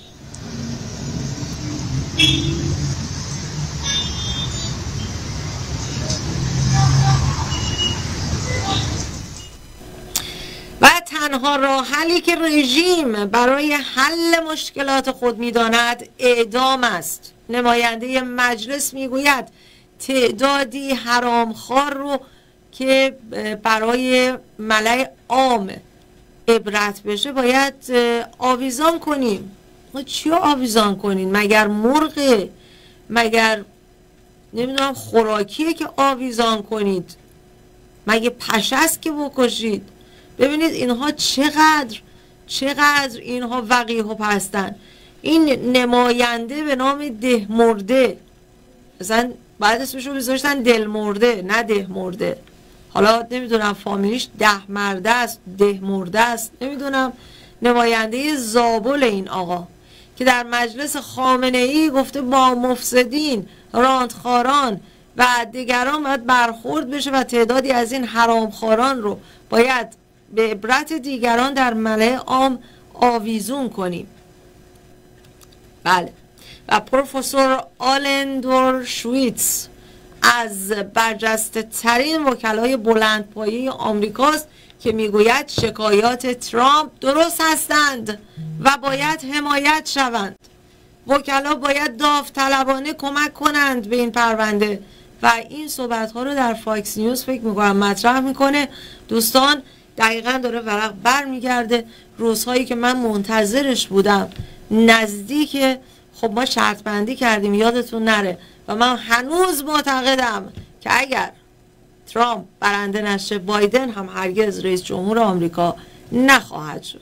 و تنها راه حلی که رژیم برای حل مشکلات خود می‌داند اعدام است. نماینده مجلس میگوید تعدادی حرامخوار رو که برای ملأ عام عبرت بشه باید آویزان کنیم. چی آویزان کنین؟ مگر مرغ؟ مگر نمیدونم خوراکیه که آویزان کنید؟ مگه پشه است که بکشید؟ ببینید اینها چقدر چقدر اینها وقیح و پستن. این نماینده به نام ده مرده، مثلا بعد اسمشو بذاشتن دل مرده نه ده مرده. حالا نمیدونم فامیلیش ده مرده است ده مرده است، نمیدونم. نماینده زابل این آقا که در مجلس خامنه ای گفته با مفسدین، راندخاران و دیگران باید برخورد بشه و تعدادی از این حرامخواران رو باید به عبرت دیگران در ملأ عام آویزون کنیم. بله. و پروفسور آلندور شویتز از برجسته ترین وکلای بلندپایه آمریکاست که میگوید شکایات ترامپ درست هستند و باید حمایت شوند. وکلا باید داوطلبانه کمک کنند به این پرونده و این صحبت ها رو در فاکس نیوز فکر میکنم مطرح میکنه. دوستان دقیقا داره ورق بر میگرده. روزهایی که من منتظرش بودم نزدیک، خب ما شرط بندی کردیم یادتون نره و من هنوز معتقدم که اگر ترامپ برنده نشه بایدن هم هرگز رئیس جمهور آمریکا نخواهد شد.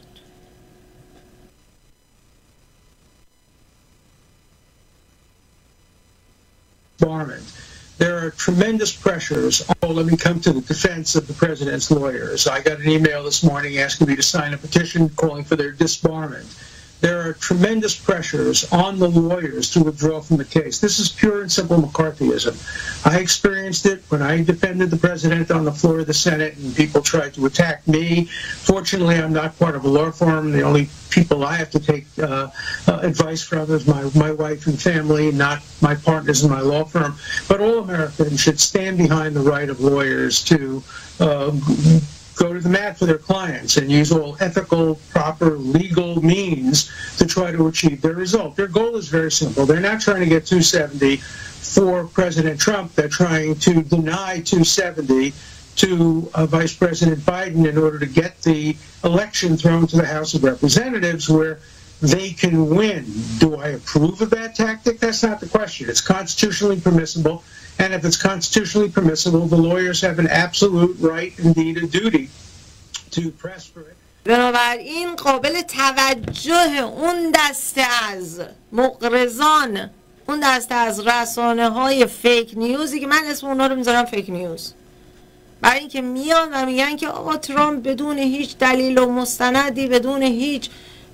There are tremendous pressures. Oh, let me come to the defense of the president's lawyers. I got an email this morning asking me to sign a petition calling for their disbarment. There are tremendous pressures on the lawyers to withdraw from the case. This is pure and simple McCarthyism. I experienced it when I defended the president on the floor of the Senate and people tried to attack me. Fortunately, I'm not part of a law firm. The only people I have to take uh, uh, advice from is my, my wife and family, not my partners in my law firm. But all Americans should stand behind the right of lawyers to uh, go to the mat for their clients and use all ethical, proper, legal means to try to achieve their result. Their goal is very simple. They're not trying to get two seventy for President Trump. They're trying to deny two seventy to uh, Vice President Biden in order to get the election thrown to the House of Representatives where they can win. Do I approve of that tactic? That's not the question. It's constitutionally permissible. And if it's constitutionally permissible, the lawyers have an absolute right, indeed a duty, to press for it. بنابراین قابل توجه اون دسته از مقرضان، اون دسته از رسانه های فیک نیوزی که من اسم اونا رو میذارم فیک نیوز، برای اینکه میان و میگن که آقا ترامپ بدون هیچ دلیل و مستندی، بدون هیچ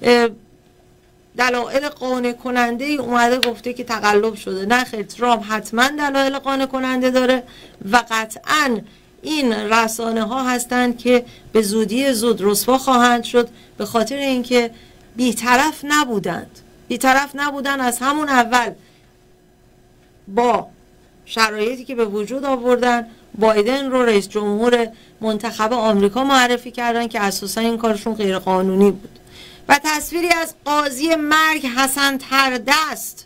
دلایل قانع کننده ای اومده گفته که تقلب شده. نه خیر، ترامپ حتما دلایل قانع کننده داره و قطعا این رسانه ها هستند که به زودی زود رسوا خواهند شد به خاطر اینکه بی‌طرف نبودند. بی‌طرف نبودن از همون اول با شرایطی که به وجود آوردن بایدن رو رئیس جمهور منتخب آمریکا معرفی کردن که اساسا این کارشون غیر قانونی بود. و تصویری از قاضی مرگ حسن تردست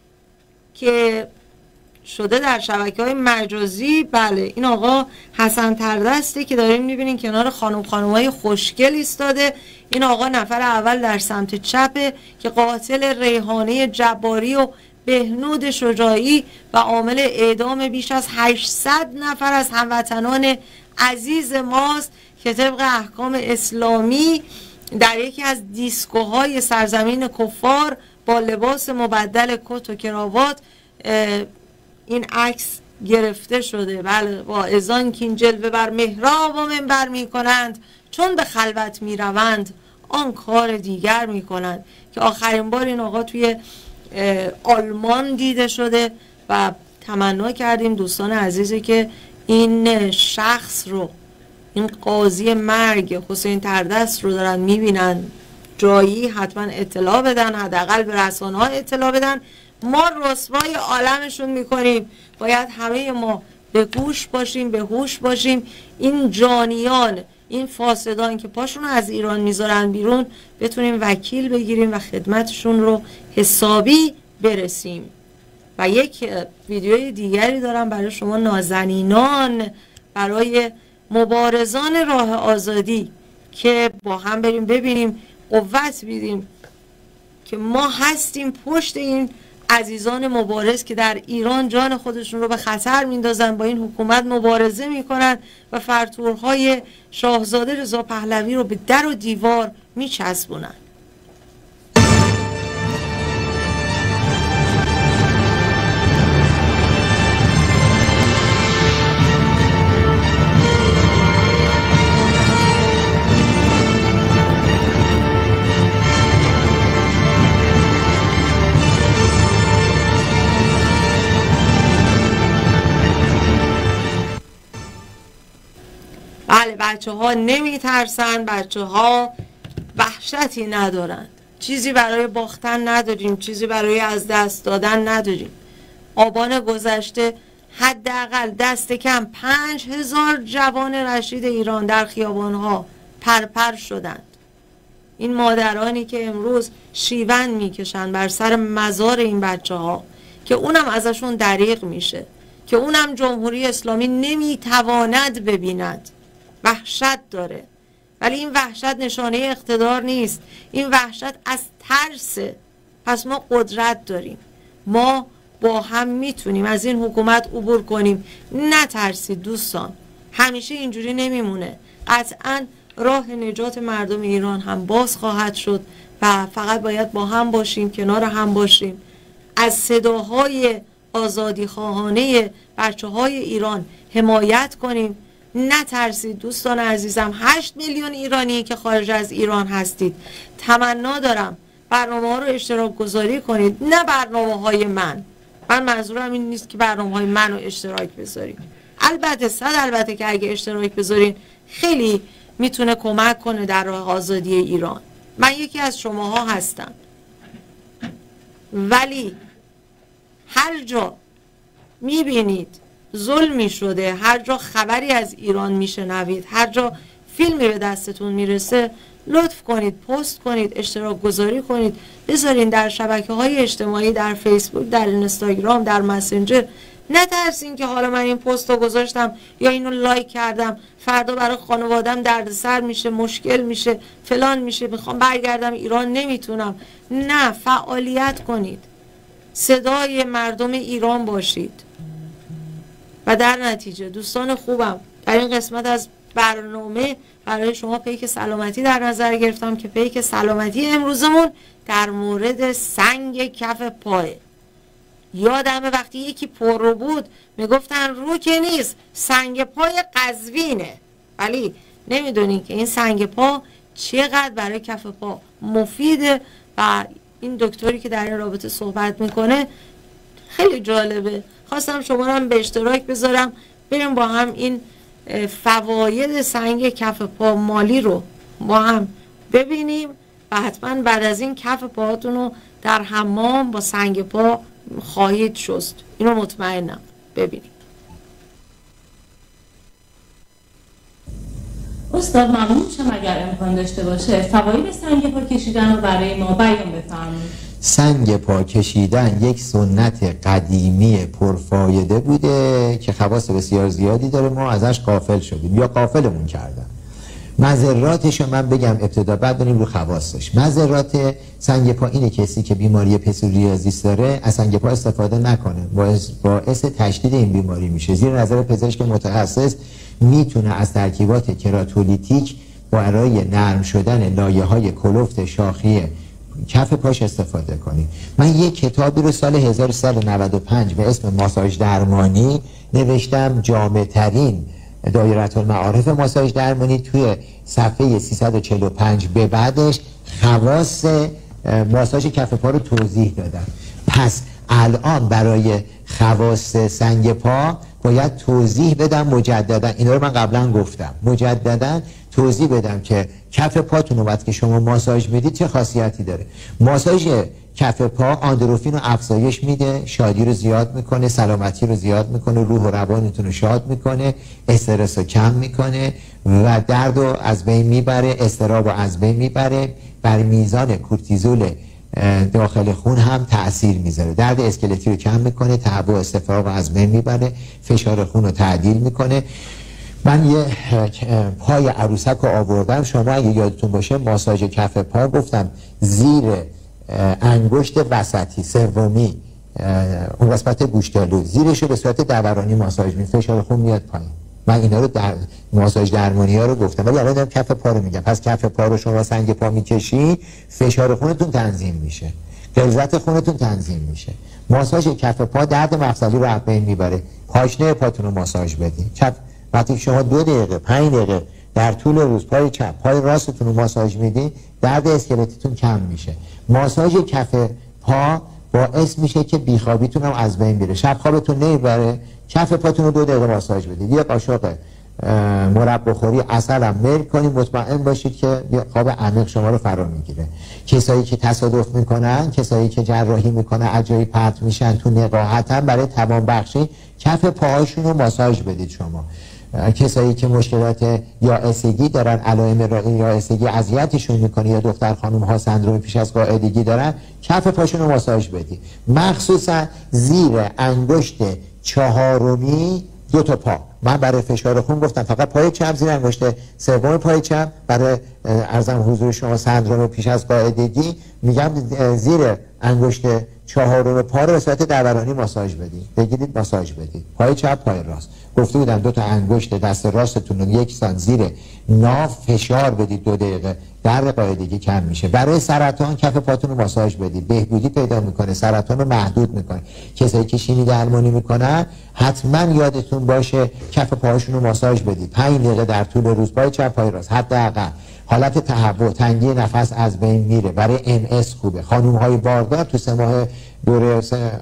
که شده در شبکه‌های مجازی. بله، این آقا حسن تردسته که داریم می‌بینین کنار خانم خانم‌های خوشگل ایستاده. این آقا نفر اول در سمت چپه که قاتل ریحانه جباری و بهنود شجاعی و عامل اعدام بیش از هشتصد نفر از هموطنان عزیز ماست که طبق احکام اسلامی در یکی از دیسکوهای سرزمین کفار با لباس مبدل کت و کراوات این عکس گرفته شده. بله، با اذان که این جلوه بر محراب و منبر می کنند، چون به خلوت می روند آن کار دیگر می کنند. که آخرین بار این آقا توی آلمان دیده شده و تمنا کردیم دوستان عزیزی که این شخص رو، این قاضی مرگ حسین تردست رو دارن میبینن جایی حتما اطلاع بدن، حداقل به رسانه ها اطلاع بدن. ما رسوای عالمشون میکنیم. باید همه ما به گوش باشیم، به هوش باشیم. این جانیان، این فاسدان که پاشون از ایران میذارن بیرون بتونیم وکیل بگیریم و خدمتشون رو حسابی برسیم. و یک ویدیوی دیگری دارم برای شما نازنینان، برای مبارزان راه آزادی که با هم بریم ببینیم، قوت بیدیم که ما هستیم پشت این عزیزان مبارز که در ایران جان خودشون رو به خطر میندازن، با این حکومت مبارزه میکنن و فرتورهای شاهزاده رضا پهلوی رو به در و دیوار میچسبونن. بچه ها نمی ترسن، بچه ها وحشتی ندارن، چیزی برای باختن نداریم، چیزی برای از دست دادن نداریم. آبان گذشته حداقل دست کم پنج هزار جوان رشید ایران در خیابانها پرپر شدند. این مادرانی که امروز شیون میکشن بر سر مزار این بچه ها که اونم ازشون دریغ میشه، که اونم جمهوری اسلامی نمیتواند ببیند، وحشت داره. ولی این وحشت نشانه اقتدار نیست، این وحشت از ترسه. پس ما قدرت داریم، ما با هم میتونیم از این حکومت عبور کنیم. نترسید دوستان، همیشه اینجوری نمیمونه. قطعا راه نجات مردم ایران هم باز خواهد شد و فقط باید با هم باشیم، کنار هم باشیم، از صداهای آزادی خواهانه بچه های ایران حمایت کنیم. نترسید دوستان عزیزم. هشت میلیون ایرانی که خارج از ایران هستید، تمنا دارم برنامه ها رو اشتراک گذاری کنید، نه برنامه های من. من منظورم این نیست که برنامه های من رو اشتراک بذارید. البته صد البته که اگه اشتراک بذارین خیلی میتونه کمک کنه در راه آزادی ایران. من یکی از شماها هستم، ولی هر جا میبینید ظلمی شده، هر جا خبری از ایران میشنوید، هر جا فیلمی به دستتون میرسه، لطف کنید پست کنید، اشتراک گذاری کنید، بذارین در شبکه های اجتماعی، در فیسبوک، در اینستاگرام، در مسنجر. نترسین که حالا من این پست رو گذاشتم یا اینو لایک کردم فردا برای خانوادم دردسر میشه، مشکل میشه، فلان میشه، میخوام برگردم ایران نمیتونم. نه، فعالیت کنید، صدای مردم ایران باشید. و در نتیجه دوستان خوبم، در این قسمت از برنامه برای شما پیک سلامتی در نظر گرفتم که پیک سلامتی امروزمون در مورد سنگ کف پاه. یادمه وقتی یکی پر رو بود میگفتن رو که نیست، سنگ پای قزوینه. ولی نمیدونین که این سنگ پا چقدر برای کف پا مفیده. و این دکتری که در این رابطه صحبت میکنه خیلی جالبه. خواستم شما رو هم به اشتراک بذارم، بریم با هم این فواید سنگ کف پا مالی رو با هم ببینیم و حتما بعد از این کف پاهاتون رو در حمام با سنگ پا خواهید شست. اینو مطمئنم. ببینیم. استاد ممنون شم اگر امکان داشته باشه فواید سنگ پا کشیدن رو برای ما بیان بفرمایید. سنگ پا کشیدن یک سنت قدیمی پرفایده بوده که خواص بسیار زیادی داره، ما ازش غافل شدیم یا غافلمون کردن. مضراتش رو من بگم ابتدا، بعد بریم رو خواصش. مضرات سنگ پا اینه کسی که بیماری پسوریازیس داره از سنگ پا استفاده نکنه، باعث باعث تشدید این بیماری میشه. زیر نظر پزشک متخصص میتونه از ترکیبات کراتولیتیک برای نرم شدن لایه‌های کلفت شاخی کف پاش استفاده کنید. من یک کتابی رو سال هزار و سیصد و نود و پنج به اسم ماساژ درمانی نوشتم، جامع ترین دایره المعارف ماساژ درمانی. توی صفحه سیصد و چهل و پنج به بعدش خواص ماساژ کف پا رو توضیح دادم. پس الان برای خواص سنگ پا باید توضیح بدم مجددا. اینا رو من قبلا گفتم، مجددا توضیح بدم که کف پاتون رو وقتی که شما ماساژ میدید چه خاصیتی داره. ماساژ کف پا آندروفین رو افزایش میده، شادی رو زیاد میکنه، سلامتی رو زیاد میکنه، روح و روانتون رو شاد میکنه، استرس رو کم میکنه و درد رو از بین میبره، اضطراب رو از بین میبره، بر میزان کورتیزول داخل خون هم تأثیر میذاره، درد اسکلتی رو کم میکنه، تهوع استفراغ رو از بین میبره، فشار خون رو تعدیل میکنه. من یه پای عروسک رو آوردم، شما اگه یادتون باشه ماساژ کف پا گفتم زیر انگشت وسطی سومی اون قسمت گوشتالو زیرش رو به صورت دورانی ماساژ می، فشار خون میاد پایین. من اینا رو در ماساژ درمانی ها رو گفتم، ولی الان دارم کف پا رو میگم. پس کف پا رو شما سنگ پا میکشی، فشار خونتون تنظیم میشه، غلظت خونتون تنظیم میشه. ماساژ کف پا درد مفصلی رو از بین میبره. پاشنه پاتون رو ماساژ بدین. کف وقتی شما دو دقیقه پنج دقیقه در طول روز پای چپ پای راستتون رو ماساژ میدین، درد اسکلتتون کم میشه. ماساژ کف پا باعث میشه که بیخوابیتون هم از بین بره، شب خوابتون نمیبره. کف پاتون رو دو دقیقه ماساژ بدید، یه قاشق مربا خوری عسل هم میل کنید، مطمئن باشید که خواب عمیق شما رو فرا میگیره. کسایی که تصادف میکنن، کسایی که جراحی میکنن، اجایی پرت میشن تو نقاهتن، برای توان بخشی کف پاهاشون رو ماساژ بدید. شما کسایی که مشکلات یائسگی دارن، علائم یائسگی اذیتشون میکنه، یا دختر خانم ها سندروم پیش از قاعدگی دارن، کف پاشون رو ماساژ بدید، مخصوصا زیر انگشت چهارمی دو تا پا. من برای فشار خون گفتم فقط پای چپ زیر انگشت سوم پای چپ، برای عرضم حضور شما سندروم پیش از قاعدگی میگم زیر انگشت چهارم پا رو به صورت دورانی ماساژ بدید، بگیرید ماساژ بدید، پای چپ پای راست. گفته بودم دو تا انگشت دست راستتون رو یک سان زیر ناف فشار بدید، دو دقیقه درد قاعدگی کم میشه. برای سرطان کف پاتون رو ماساژ بدید، بهبودی پیدا میکنه، سرطان رو محدود میکنه. کسایی که شیمی درمانی میکنن حتما یادتون باشه کف پاهاشون رو ماساژ بدید، پنج دقیقه در طول روز، پای چپ پای راست حداقل. حالت تهوع، تنگی نفس از بین میره، برای ام اس خوبه. خانوم های باردار تو سه ماه دوره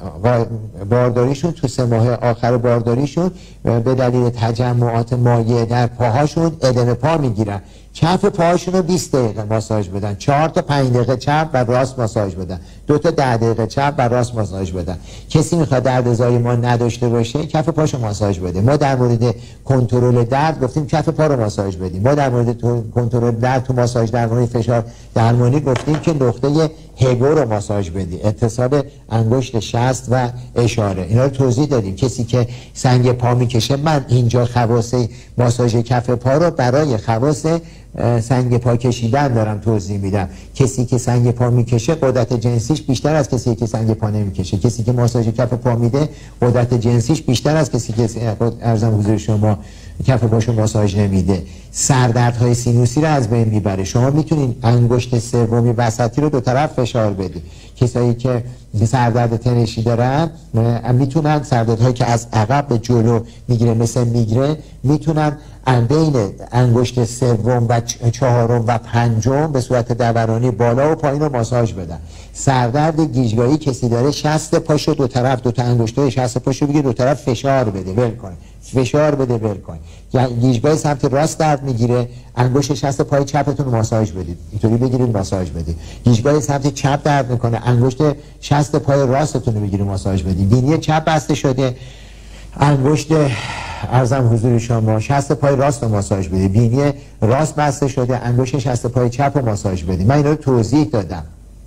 بارداریشون، تو سه ماه آخر بارداریشون به دلیل تجمعات مایع در پاهاشون ادم پا میگیرن، کف پاهاشون رو بیست دقیقه ماساژ بدن، چهار تا پنج دقیقه چپ و راست ماساژ بدن، دو تا ده دقیقه چپ و راست ماساژ بدن. کسی میخواد درد زایمان نداشته باشه کف پاشو ماساژ بده. ما در مورد کنترل درد گفتیم کف پا رو ماساژ بدیم. ما در مورد کنترل درد تو ماساژ درمانی فشار درمانی گفتیم که نقطه هگو رو ماساژ بدی، اتصال انگشت شست و اشاره، اینا رو توضیح دادیم. کسی که سنگ پا میکشه، من اینجا خواص ماساژ کف پا رو برای خواص سنگ پا کشیدن دارم توضیح میدم. کسی که سنگ پا میکشه قدرت جنسیش بیشتر از کسی که سنگ پا نمیکشه. کسی که ماساژ کف پا میده قدرت جنسیش بیشتر از کسی که ارزم حضور شما کف پاشو ماساژ نمیده. سردردهای سینوسی رو از بین میبره. شما میتونید انگشت سومی وسطی رو دو طرف فشار بدید. کسایی که سردرد تنشی دارن میتونن، سردردهایی که از عقب به جلو میگیره مثل میگرن، میتونن بین انگشت سوم و چهارم و پنجم به صورت دورانی بالا و پایین رو ماساژ بدن. سردرد گیجگاهی کسی داره، شست پاشو دو طرف، دو تا انگشتای شست پاشو بگیر دو طرف فشار بده، ول کن، فشار بده ول کن. یعنی گیجگاهی سمت راست درد میگیره، انگشت شست پای چپتون رو ماساژ بدید، اینطوری بگیرید ماساژ بدید. گیجگاهی سمت چپ درد میکنه، انگشت شست پای راستتون رو بگیرید ماساژ بدید. بینی چپ بسته شده، انگشت ارزم حضور شما شست پای راست رو ماساژ بدید. بینی راست بسته شده، انگشت شست پای چپ رو ماساژ بدید. من اینا رو توضیح دادم.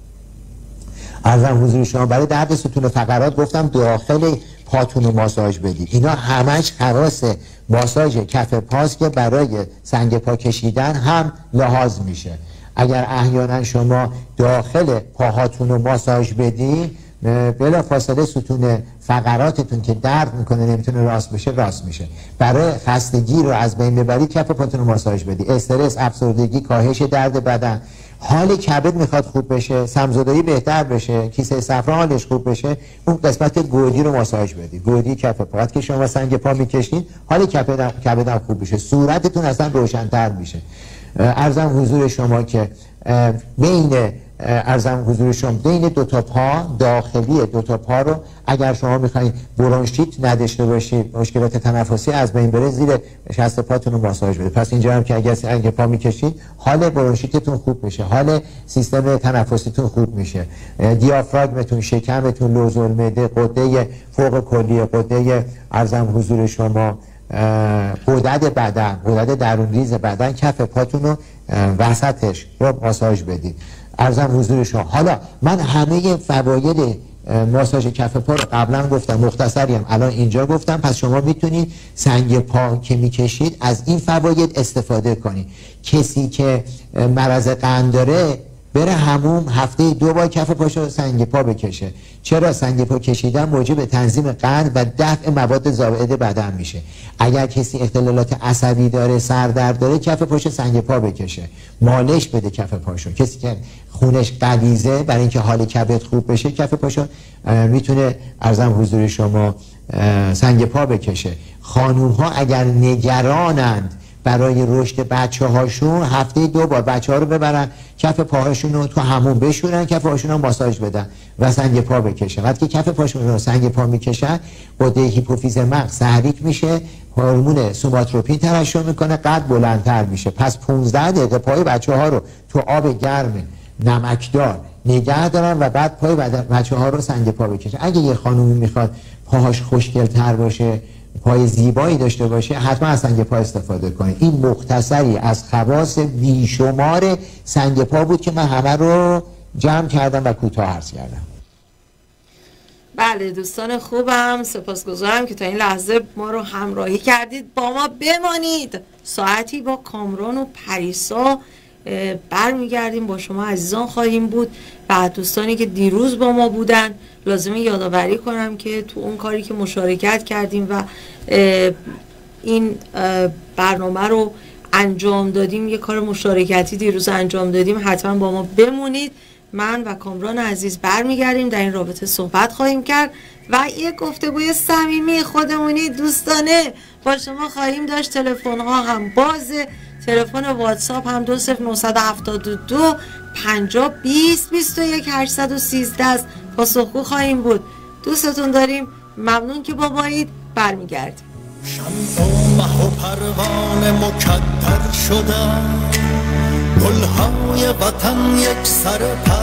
ارزم حضور شما برای درد ستون فقرات گفتم داخل پاتون رو ماساژ بدید. اینا همش خواص ماساژ کف پاست که برای سنگ پا کشیدن هم لحاظ میشه. اگر احیانا شما داخل پاهاتون رو ماساژ بدید، بلا فاصله ستون فقراتتون که درد میکنه نمیتونه راست بشه راست میشه. برای خستگی رو از بین ببرید کف پاتون رو ماساژ بدید. استرس، افسردگی، کاهش درد بدن، حال کبد میخواد خوب بشه، سمزدایی بهتر بشه، کیسه صفرا حالش خوب بشه، اون قسمت گودی رو ماساژ بدید. گودی کف پا که شما سنگ پا میکشید حال کبد کبدم خوب بشه، صورتتون اصلا روشن‌تر میشه. عرضم حضور شما که بین ارزم حضور شما بین دو تا پا، داخلی دو تا پا رو اگر شما میخواین برونشیت نداشته باشید، مشکلات تنفسی از بین بره، زیر شست پاتون رو ماساژ بدید. پس اینجا هم که اگر سنگ پا میکشید حال برونشیتتون خوب میشه، حال سیستم تنفسیتون خوب میشه، دیافراگمتون، شکمتون، لوزالمعده، غده فوق کلیه، غده ارزم حضور شما غدد بدن، غدد درون ریز بدن، کف پاتون رو وسطش رو ماساژ بدید. عرضم حضور شما. حالا من همه فواید ماساژ کف پا رو قبلا گفتم، مختصری هم الان اینجا گفتم. پس شما میتونید سنگ پا که میکشید از این فواید استفاده کنید. کسی که مرض قند داره بره هموم هفته دو بار کف پاشو سنگ پا بکشه. چرا؟ سنگ پا کشیدن موجب تنظیم قند و دفع مواد زائد بدن میشه. اگر کسی اختلالات عصبی داره، سردرد داره، کف پاشو سنگ پا بکشه، مالش بده کف پاشو. کسی که خونش غلیظه برای اینکه حال کبد خوب بشه، کف پاشو میتونه ارزم حضور شما سنگ پا بکشه. خانوم ها اگر نگرانند برای رشد بچه هاشون هفته دو بار بچه ها رو ببرن کف پاهاشون رو تو همون بشورن، کف پاهاشون رو ماساژ بدن و سنگ پا بکشن. وقتی که کف پاشون رو سنگ پا میکشن غده هیپوفیز مغز تحریک میشه، هورمون سوماتروپین ترشح میکنه، قد بلندتر میشه. پس پانزده دقیقه پای بچه ها رو تو آب گرم نمکدار نگه دارن و بعد پای بچه ها رو سنگ پا بکشن. اگه یه خانومی میخواد پاهاش خوشگل‌تر باشه، پای زیبایی داشته باشه، حتما از سنگ پا استفاده کنه. این مختصری از خواص بیشمار سنگ پا بود که من همه رو جمع کردم و کوتاه عرض کردم. بله دوستان خوبم، سپاسگزارم که تا این لحظه ما رو همراهی کردید. با ما بمانید، ساعتی با کامران و پریسا برمیگردیم، با شما عزیزان خواهیم بود. و دوستانی که دیروز با ما بودن لازمه یادآوری کنم که تو اون کاری که مشارکت کردیم و این برنامه رو انجام دادیم، یه کار مشارکتی دیروز انجام دادیم، حتما با ما بمونید. من و کامران عزیز برمیگردیم، در این رابطه صحبت خواهیم کرد و یه گفتگوی صمیمی خودمونی دوستانه با شما خواهیم داشت. تلفن ها هم بازه، تلفن واتساپ هم دو صفر نه هفت دو پنجاه بیست بیست و یک هشتصد و سیزده است. پاسخگو خواهیم بود. دوستتون داریم، ممنون که با مایید. برمیگردیم. شمع و مه و پروانه مکدر شدن، گلهای وطن یک سر پر